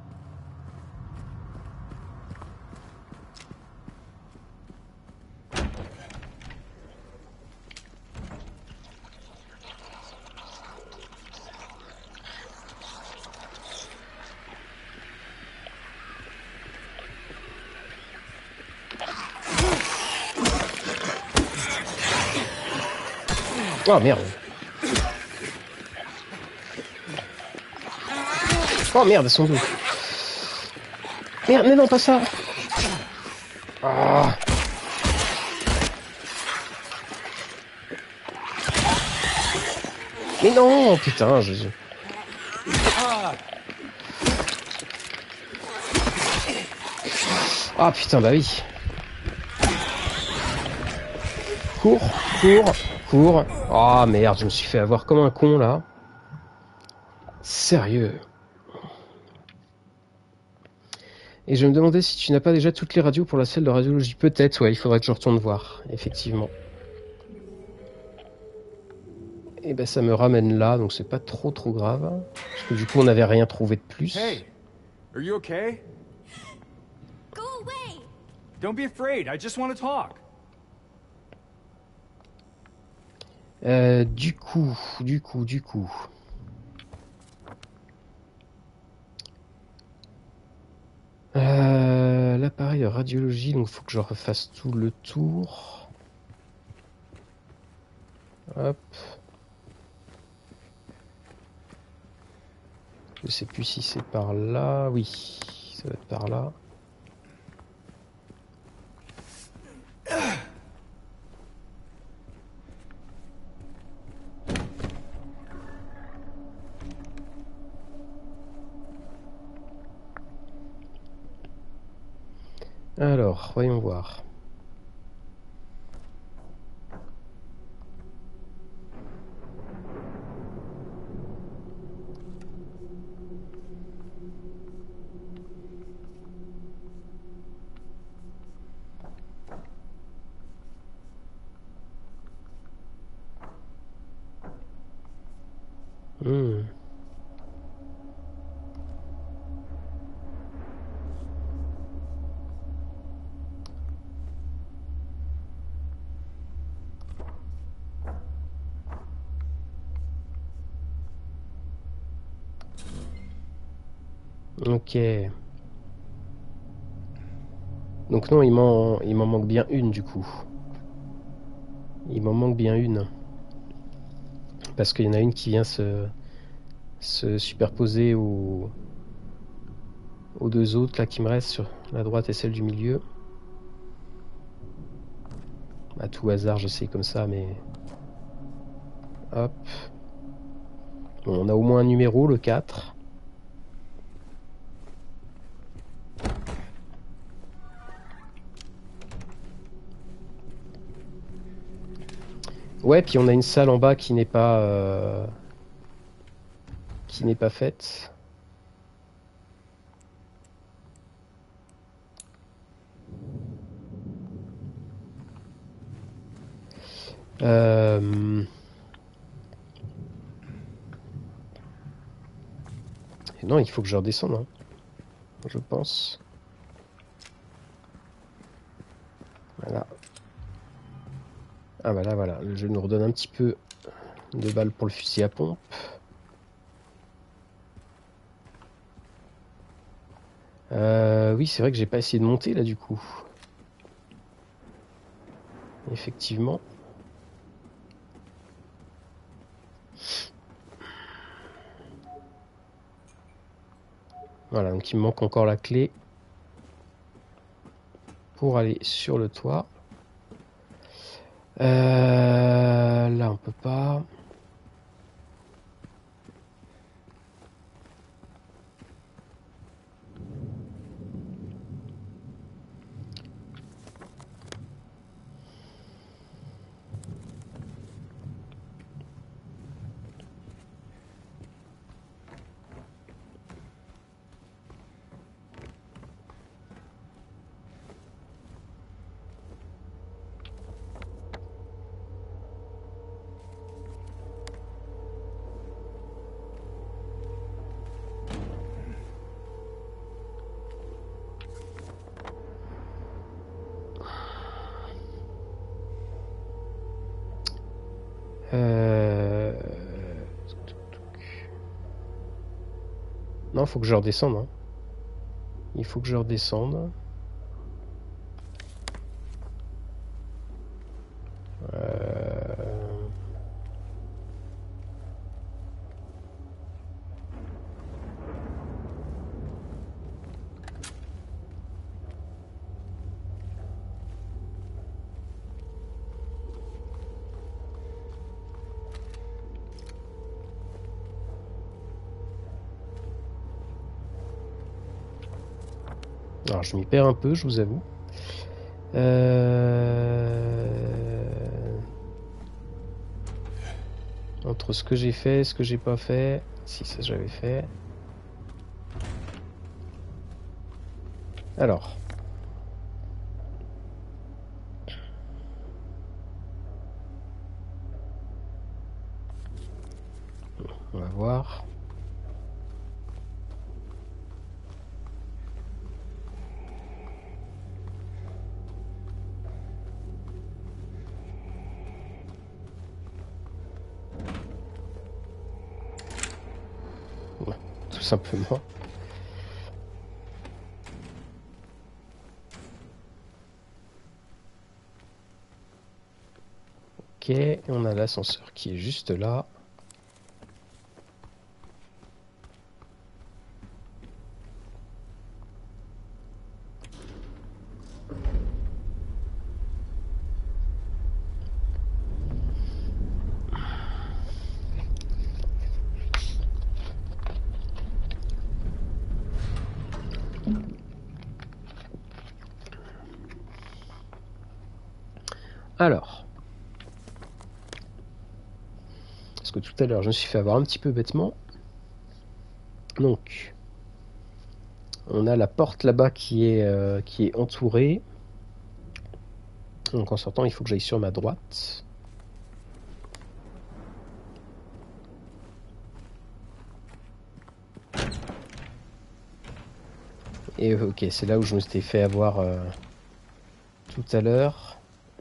S1: Oh merde. Oh merde, son dos. Merde, mais non, pas ça. Ah. Mais non, putain, je... Ah putain, bah oui. Cours, cours, cours. Ah merde, je me suis fait avoir comme un con là. Sérieux. Et je me demandais si tu n'as pas déjà toutes les radios pour la salle de radiologie. Peut-être, ouais, il faudrait que je retourne voir, effectivement. Et ben ça me ramène là, donc c'est pas trop grave. Parce que du coup on n'avait rien trouvé de plus.
S4: Hey, are you okay?
S5: Go away!
S4: Don't be afraid. I just want to talk.
S1: Du coup. L'appareil de radiologie, donc il faut que je refasse tout le tour. Hop. Je sais plus si c'est par là. Oui, ça va être par là. Alors, voyons voir. Ok. Donc non, il m'en manque bien une du coup. Il m'en manque bien une. Parce qu'il y en a une qui vient se superposer aux deux autres là qui me restent sur la droite et celle du milieu. À tout hasard, j'essaie comme ça, mais... Hop. Bon, on a au moins un numéro, le 4. Ouais, puis on a une salle en bas qui n'est pas faite. Non, il faut que je redescende, hein, je pense. Voilà. Ah bah là, voilà, le jeu nous redonne un petit peu de balles pour le fusil à pompe. Oui, c'est vrai que j'ai pas essayé de monter là du coup. Effectivement. Voilà, donc il me manque encore la clé pour aller sur le toit. Là, on peut pas. Non, faut que je redescende. Hein. Il faut que je redescende. Alors, je m'y perds un peu, je vous avoue. Entre ce que j'ai fait, ce que j'ai pas fait. Si, ça j'avais fait. Alors. On va voir. Ouais, tout simplement. Ok, on a l'ascenseur qui est juste là. Alors. Parce que tout à l'heure, je me suis fait avoir un petit peu bêtement. Donc. On a la porte là-bas qui est entourée. Donc en sortant, il faut que j'aille sur ma droite. Et ok, c'est là où je me suis fait avoir tout à l'heure.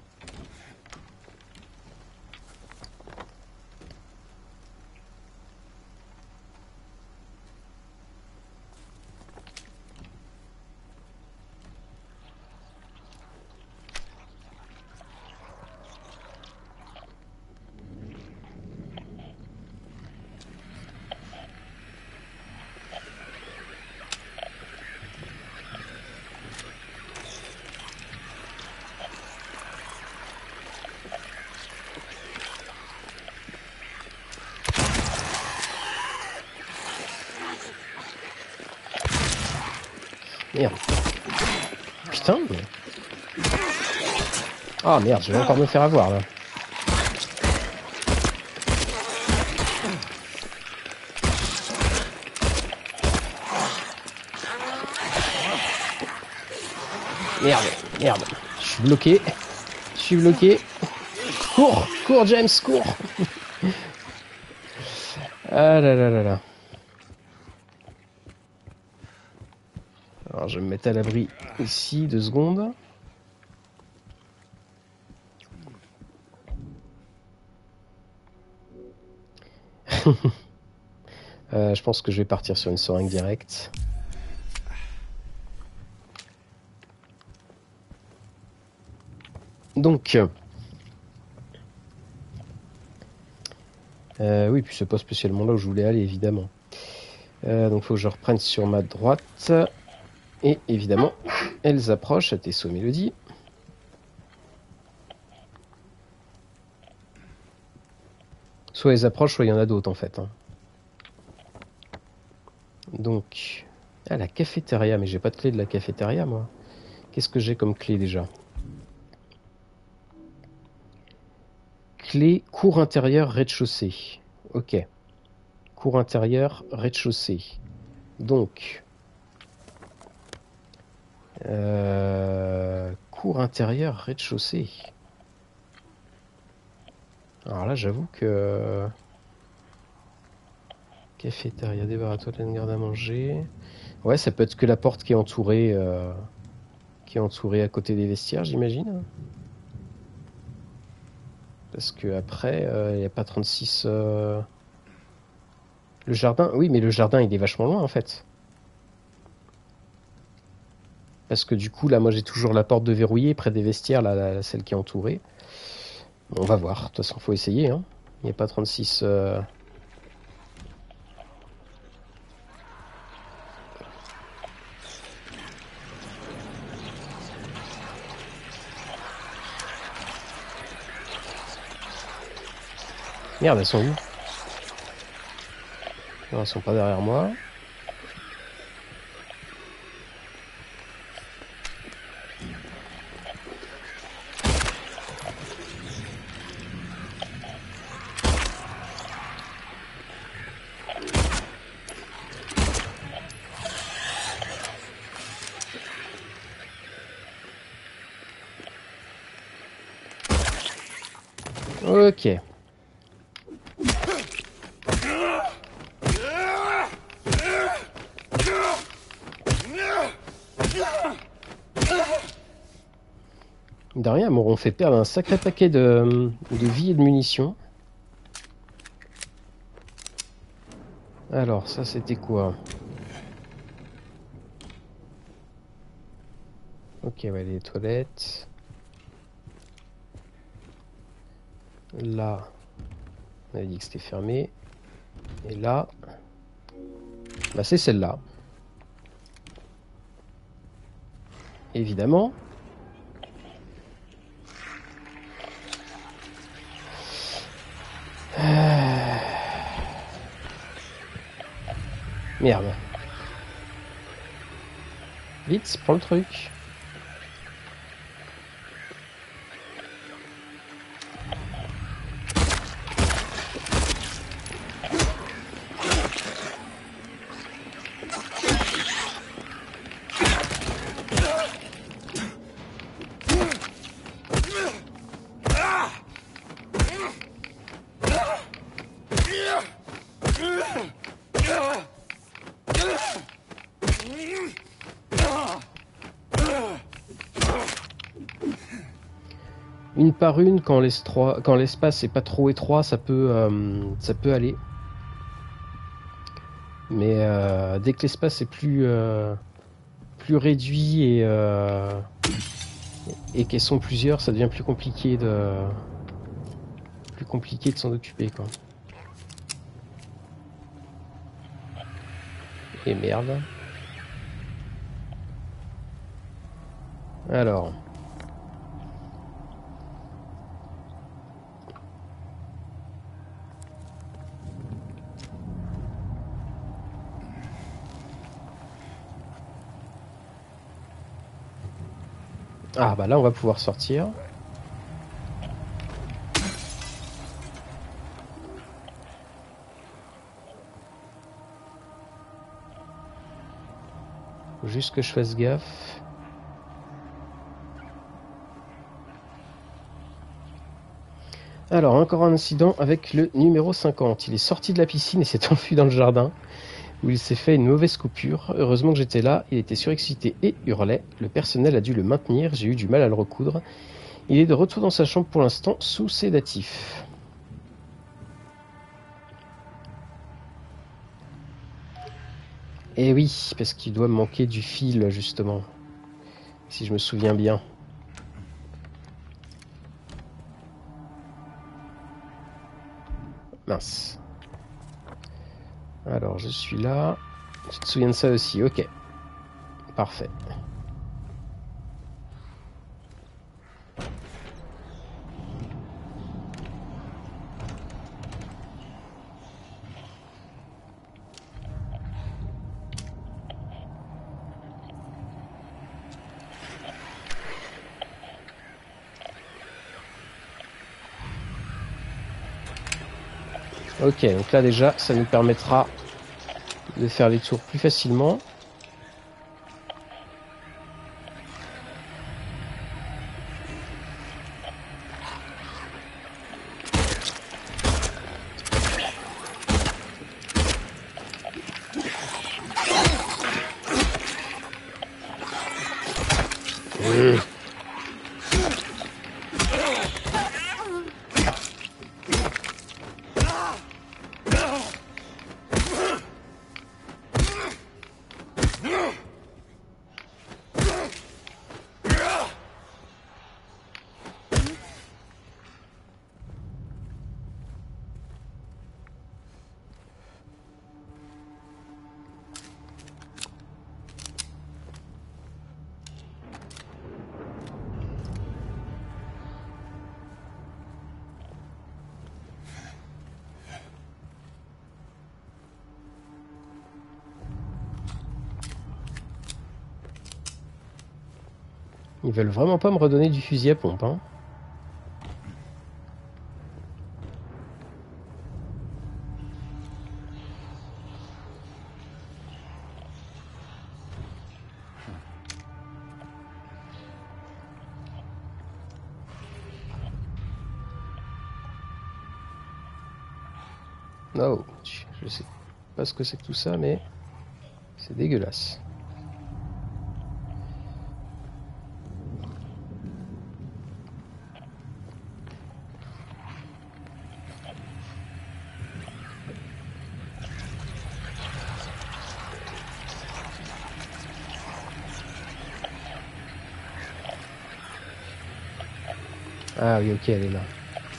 S1: Merde. Putain. Mais... Ah merde, je vais encore me faire avoir là. Merde, merde. Je suis bloqué. Je suis bloqué. Cours, cours James, cours. Ah là là là là. Alors je vais me mettre à l'abri ici, 2 secondes. Je pense que je vais partir sur une seringue directe. Donc, oui, puis c'est pas spécialement là où je voulais aller, évidemment. Donc, faut que je reprenne sur ma droite. Et évidemment, elles approchent à tes sauts, Mélodie. Soit elles approchent, soit il y en a d'autres, en fait. Hein. Donc, ah, la cafétéria, mais j'ai pas de clé de la cafétéria, moi. Qu'est-ce que j'ai comme clé, déjà? Clé cour intérieure rez-de-chaussée. Ok. Cour intérieure rez-de-chaussée. Donc... cour intérieure rez-de-chaussée. Alors là, j'avoue que... Cafétéria, débarras-toi de la garde à manger. Ouais, ça peut être que la porte qui est entourée à côté des vestiaires, j'imagine. Parce que après, il n'y a pas 36... Le jardin, oui, mais le jardin, il est vachement loin, en fait. Parce que du coup, là, moi, j'ai toujours la porte de verrouillée près des vestiaires, là, celle qui est entourée. Bon, on va voir. De toute façon, faut essayer. Hein. Il n'y a pas 36... Merde, elles sont où? Non, elles sont pas derrière moi. Ok. De rien, elles m'auront fait perdre un sacré paquet de vie et de munitions. Alors, ça c'était quoi? Ok, ouais, les toilettes. Là, on avait dit que c'était fermé. Et là, bah c'est celle-là. Évidemment. Merde. Vite, prends le truc. Une par une, quand l'espace est pas trop étroit, ça peut aller. Mais dès que l'espace est plus réduit et qu'elles sont plusieurs, ça devient plus compliqué de s'en occuper, quoi. Et merde. Alors. Ah bah là on va pouvoir sortir. Faut juste que je fasse gaffe. Alors encore un incident avec le numéro 50. Il est sorti de la piscine et s'est enfui dans le jardin, où il s'est fait une mauvaise coupure. Heureusement que j'étais là, il était surexcité et hurlait. Le personnel a dû le maintenir, j'ai eu du mal à le recoudre. Il est de retour dans sa chambre pour l'instant, sous sédatif. Eh oui, parce qu'il doit me manquer du fil, justement. Si je me souviens bien. Mince. Alors, je suis là. Tu te souviens de ça aussi, ok. Parfait. Ok, donc là déjà, ça nous permettra de faire les tours plus facilement. Ils veulent vraiment pas me redonner du fusil à pompe, hein. Oh, je sais pas ce que c'est que tout ça, mais c'est dégueulasse. Ah oui, ok, elle est là.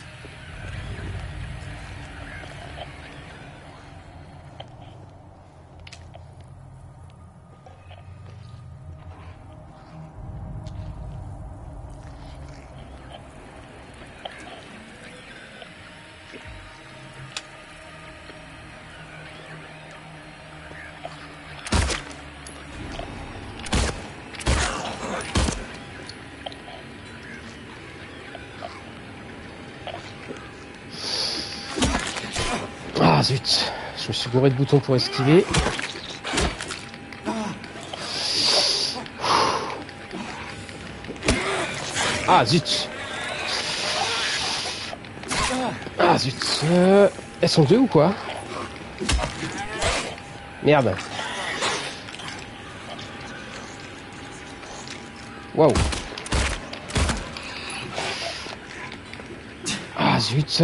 S1: Ah zut, je me suis gouré de boutons pour esquiver. Ah zut. Ah zut. Elles sont deux ou quoi? Merde. Waouh. Ah zut.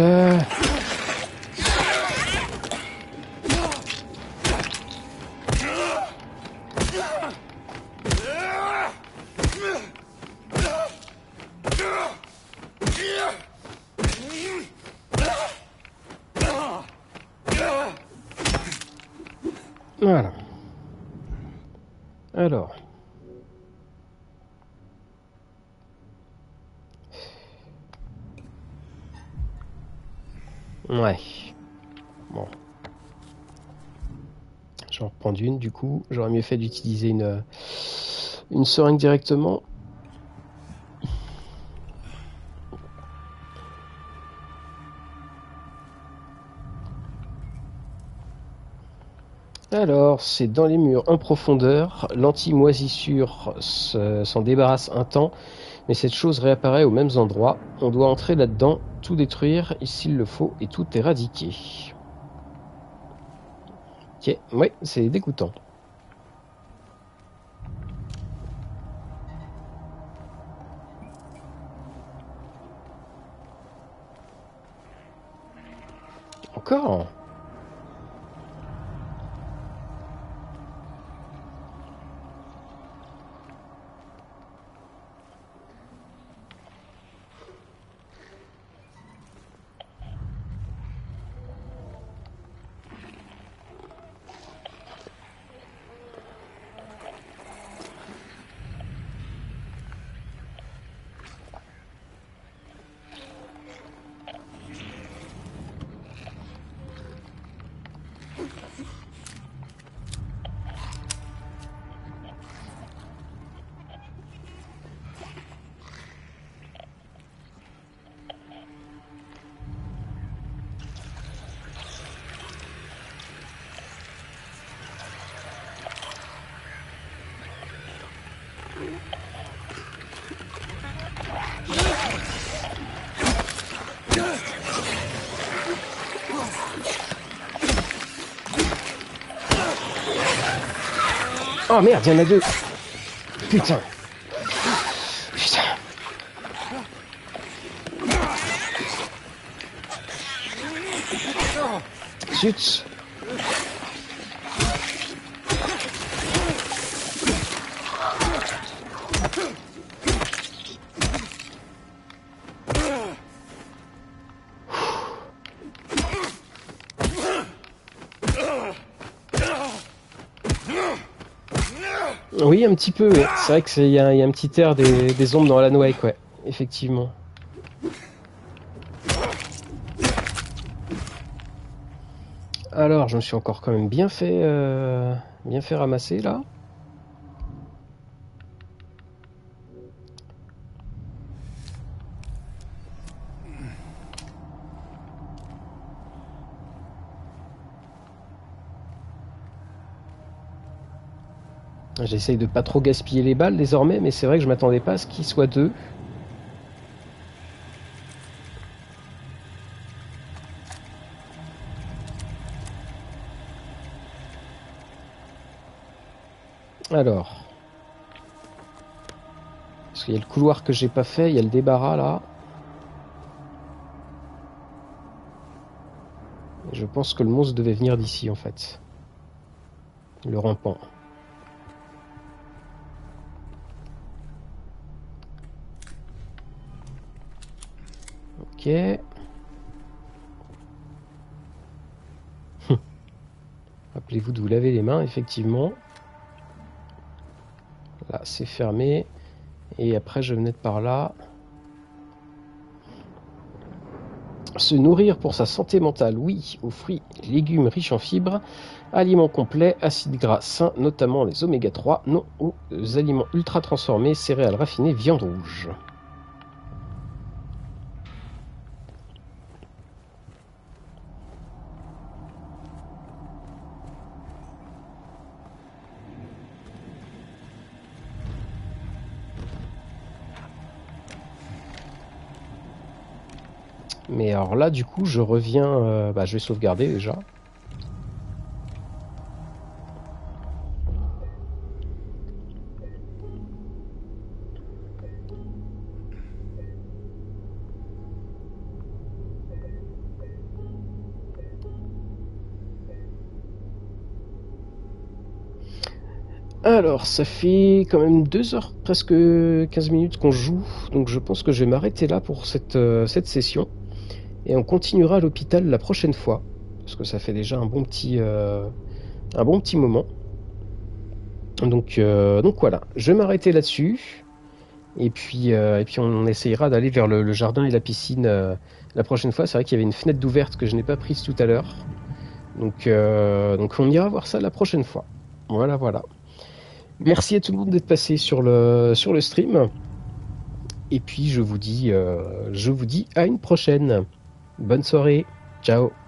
S1: Voilà. Alors. Ouais. Bon. J'en reprends une du coup. J'aurais mieux fait d'utiliser une seringue directement. Alors, c'est dans les murs en profondeur. L'anti-moisissure s'en débarrasse un temps, mais cette chose réapparaît aux mêmes endroits. On doit entrer là-dedans, tout détruire s'il le faut et tout éradiquer. Ok, ouais, c'est dégoûtant. Encore? Oh merde, il y en a deux. Putain. Putain. Zut. Oui, un petit peu. Ouais. C'est vrai qu'il y a un petit air des ombres dans Alan Wake, ouais. Effectivement. Alors, je me suis encore quand même bien fait ramasser, là. J'essaye de pas trop gaspiller les balles désormais, mais c'est vrai que je m'attendais pas à ce qu'il soit deux. Alors. Parce qu'il y a le couloir que j'ai pas fait, il y a le débarras là. Et je pense que le monstre devait venir d'ici en fait. Le rampant. Ok. Rappelez-vous de vous laver les mains, effectivement. Là, c'est fermé. Et après, je venais de par là. Se nourrir pour sa santé mentale, oui, aux fruits, légumes riches en fibres, aliments complets, acides gras sains, notamment les oméga 3, non aux aliments ultra transformés, céréales raffinées, viande rouge. Mais alors là, du coup, je reviens... je vais sauvegarder déjà. Alors, ça fait quand même 2 heures, presque 15 minutes qu'on joue. Donc je pense que je vais m'arrêter là pour cette session. Et on continuera à l'hôpital la prochaine fois. Parce que ça fait déjà un bon petit moment. Donc voilà, je vais m'arrêter là-dessus. Et puis on essayera d'aller vers le jardin et la piscine la prochaine fois. C'est vrai qu'il y avait une fenêtre d'ouverte que je n'ai pas prise tout à l'heure. Donc on ira voir ça la prochaine fois. Voilà. Merci à tout le monde d'être passé sur le stream. Et puis je vous dis à une prochaine. Bonne soirée. Ciao.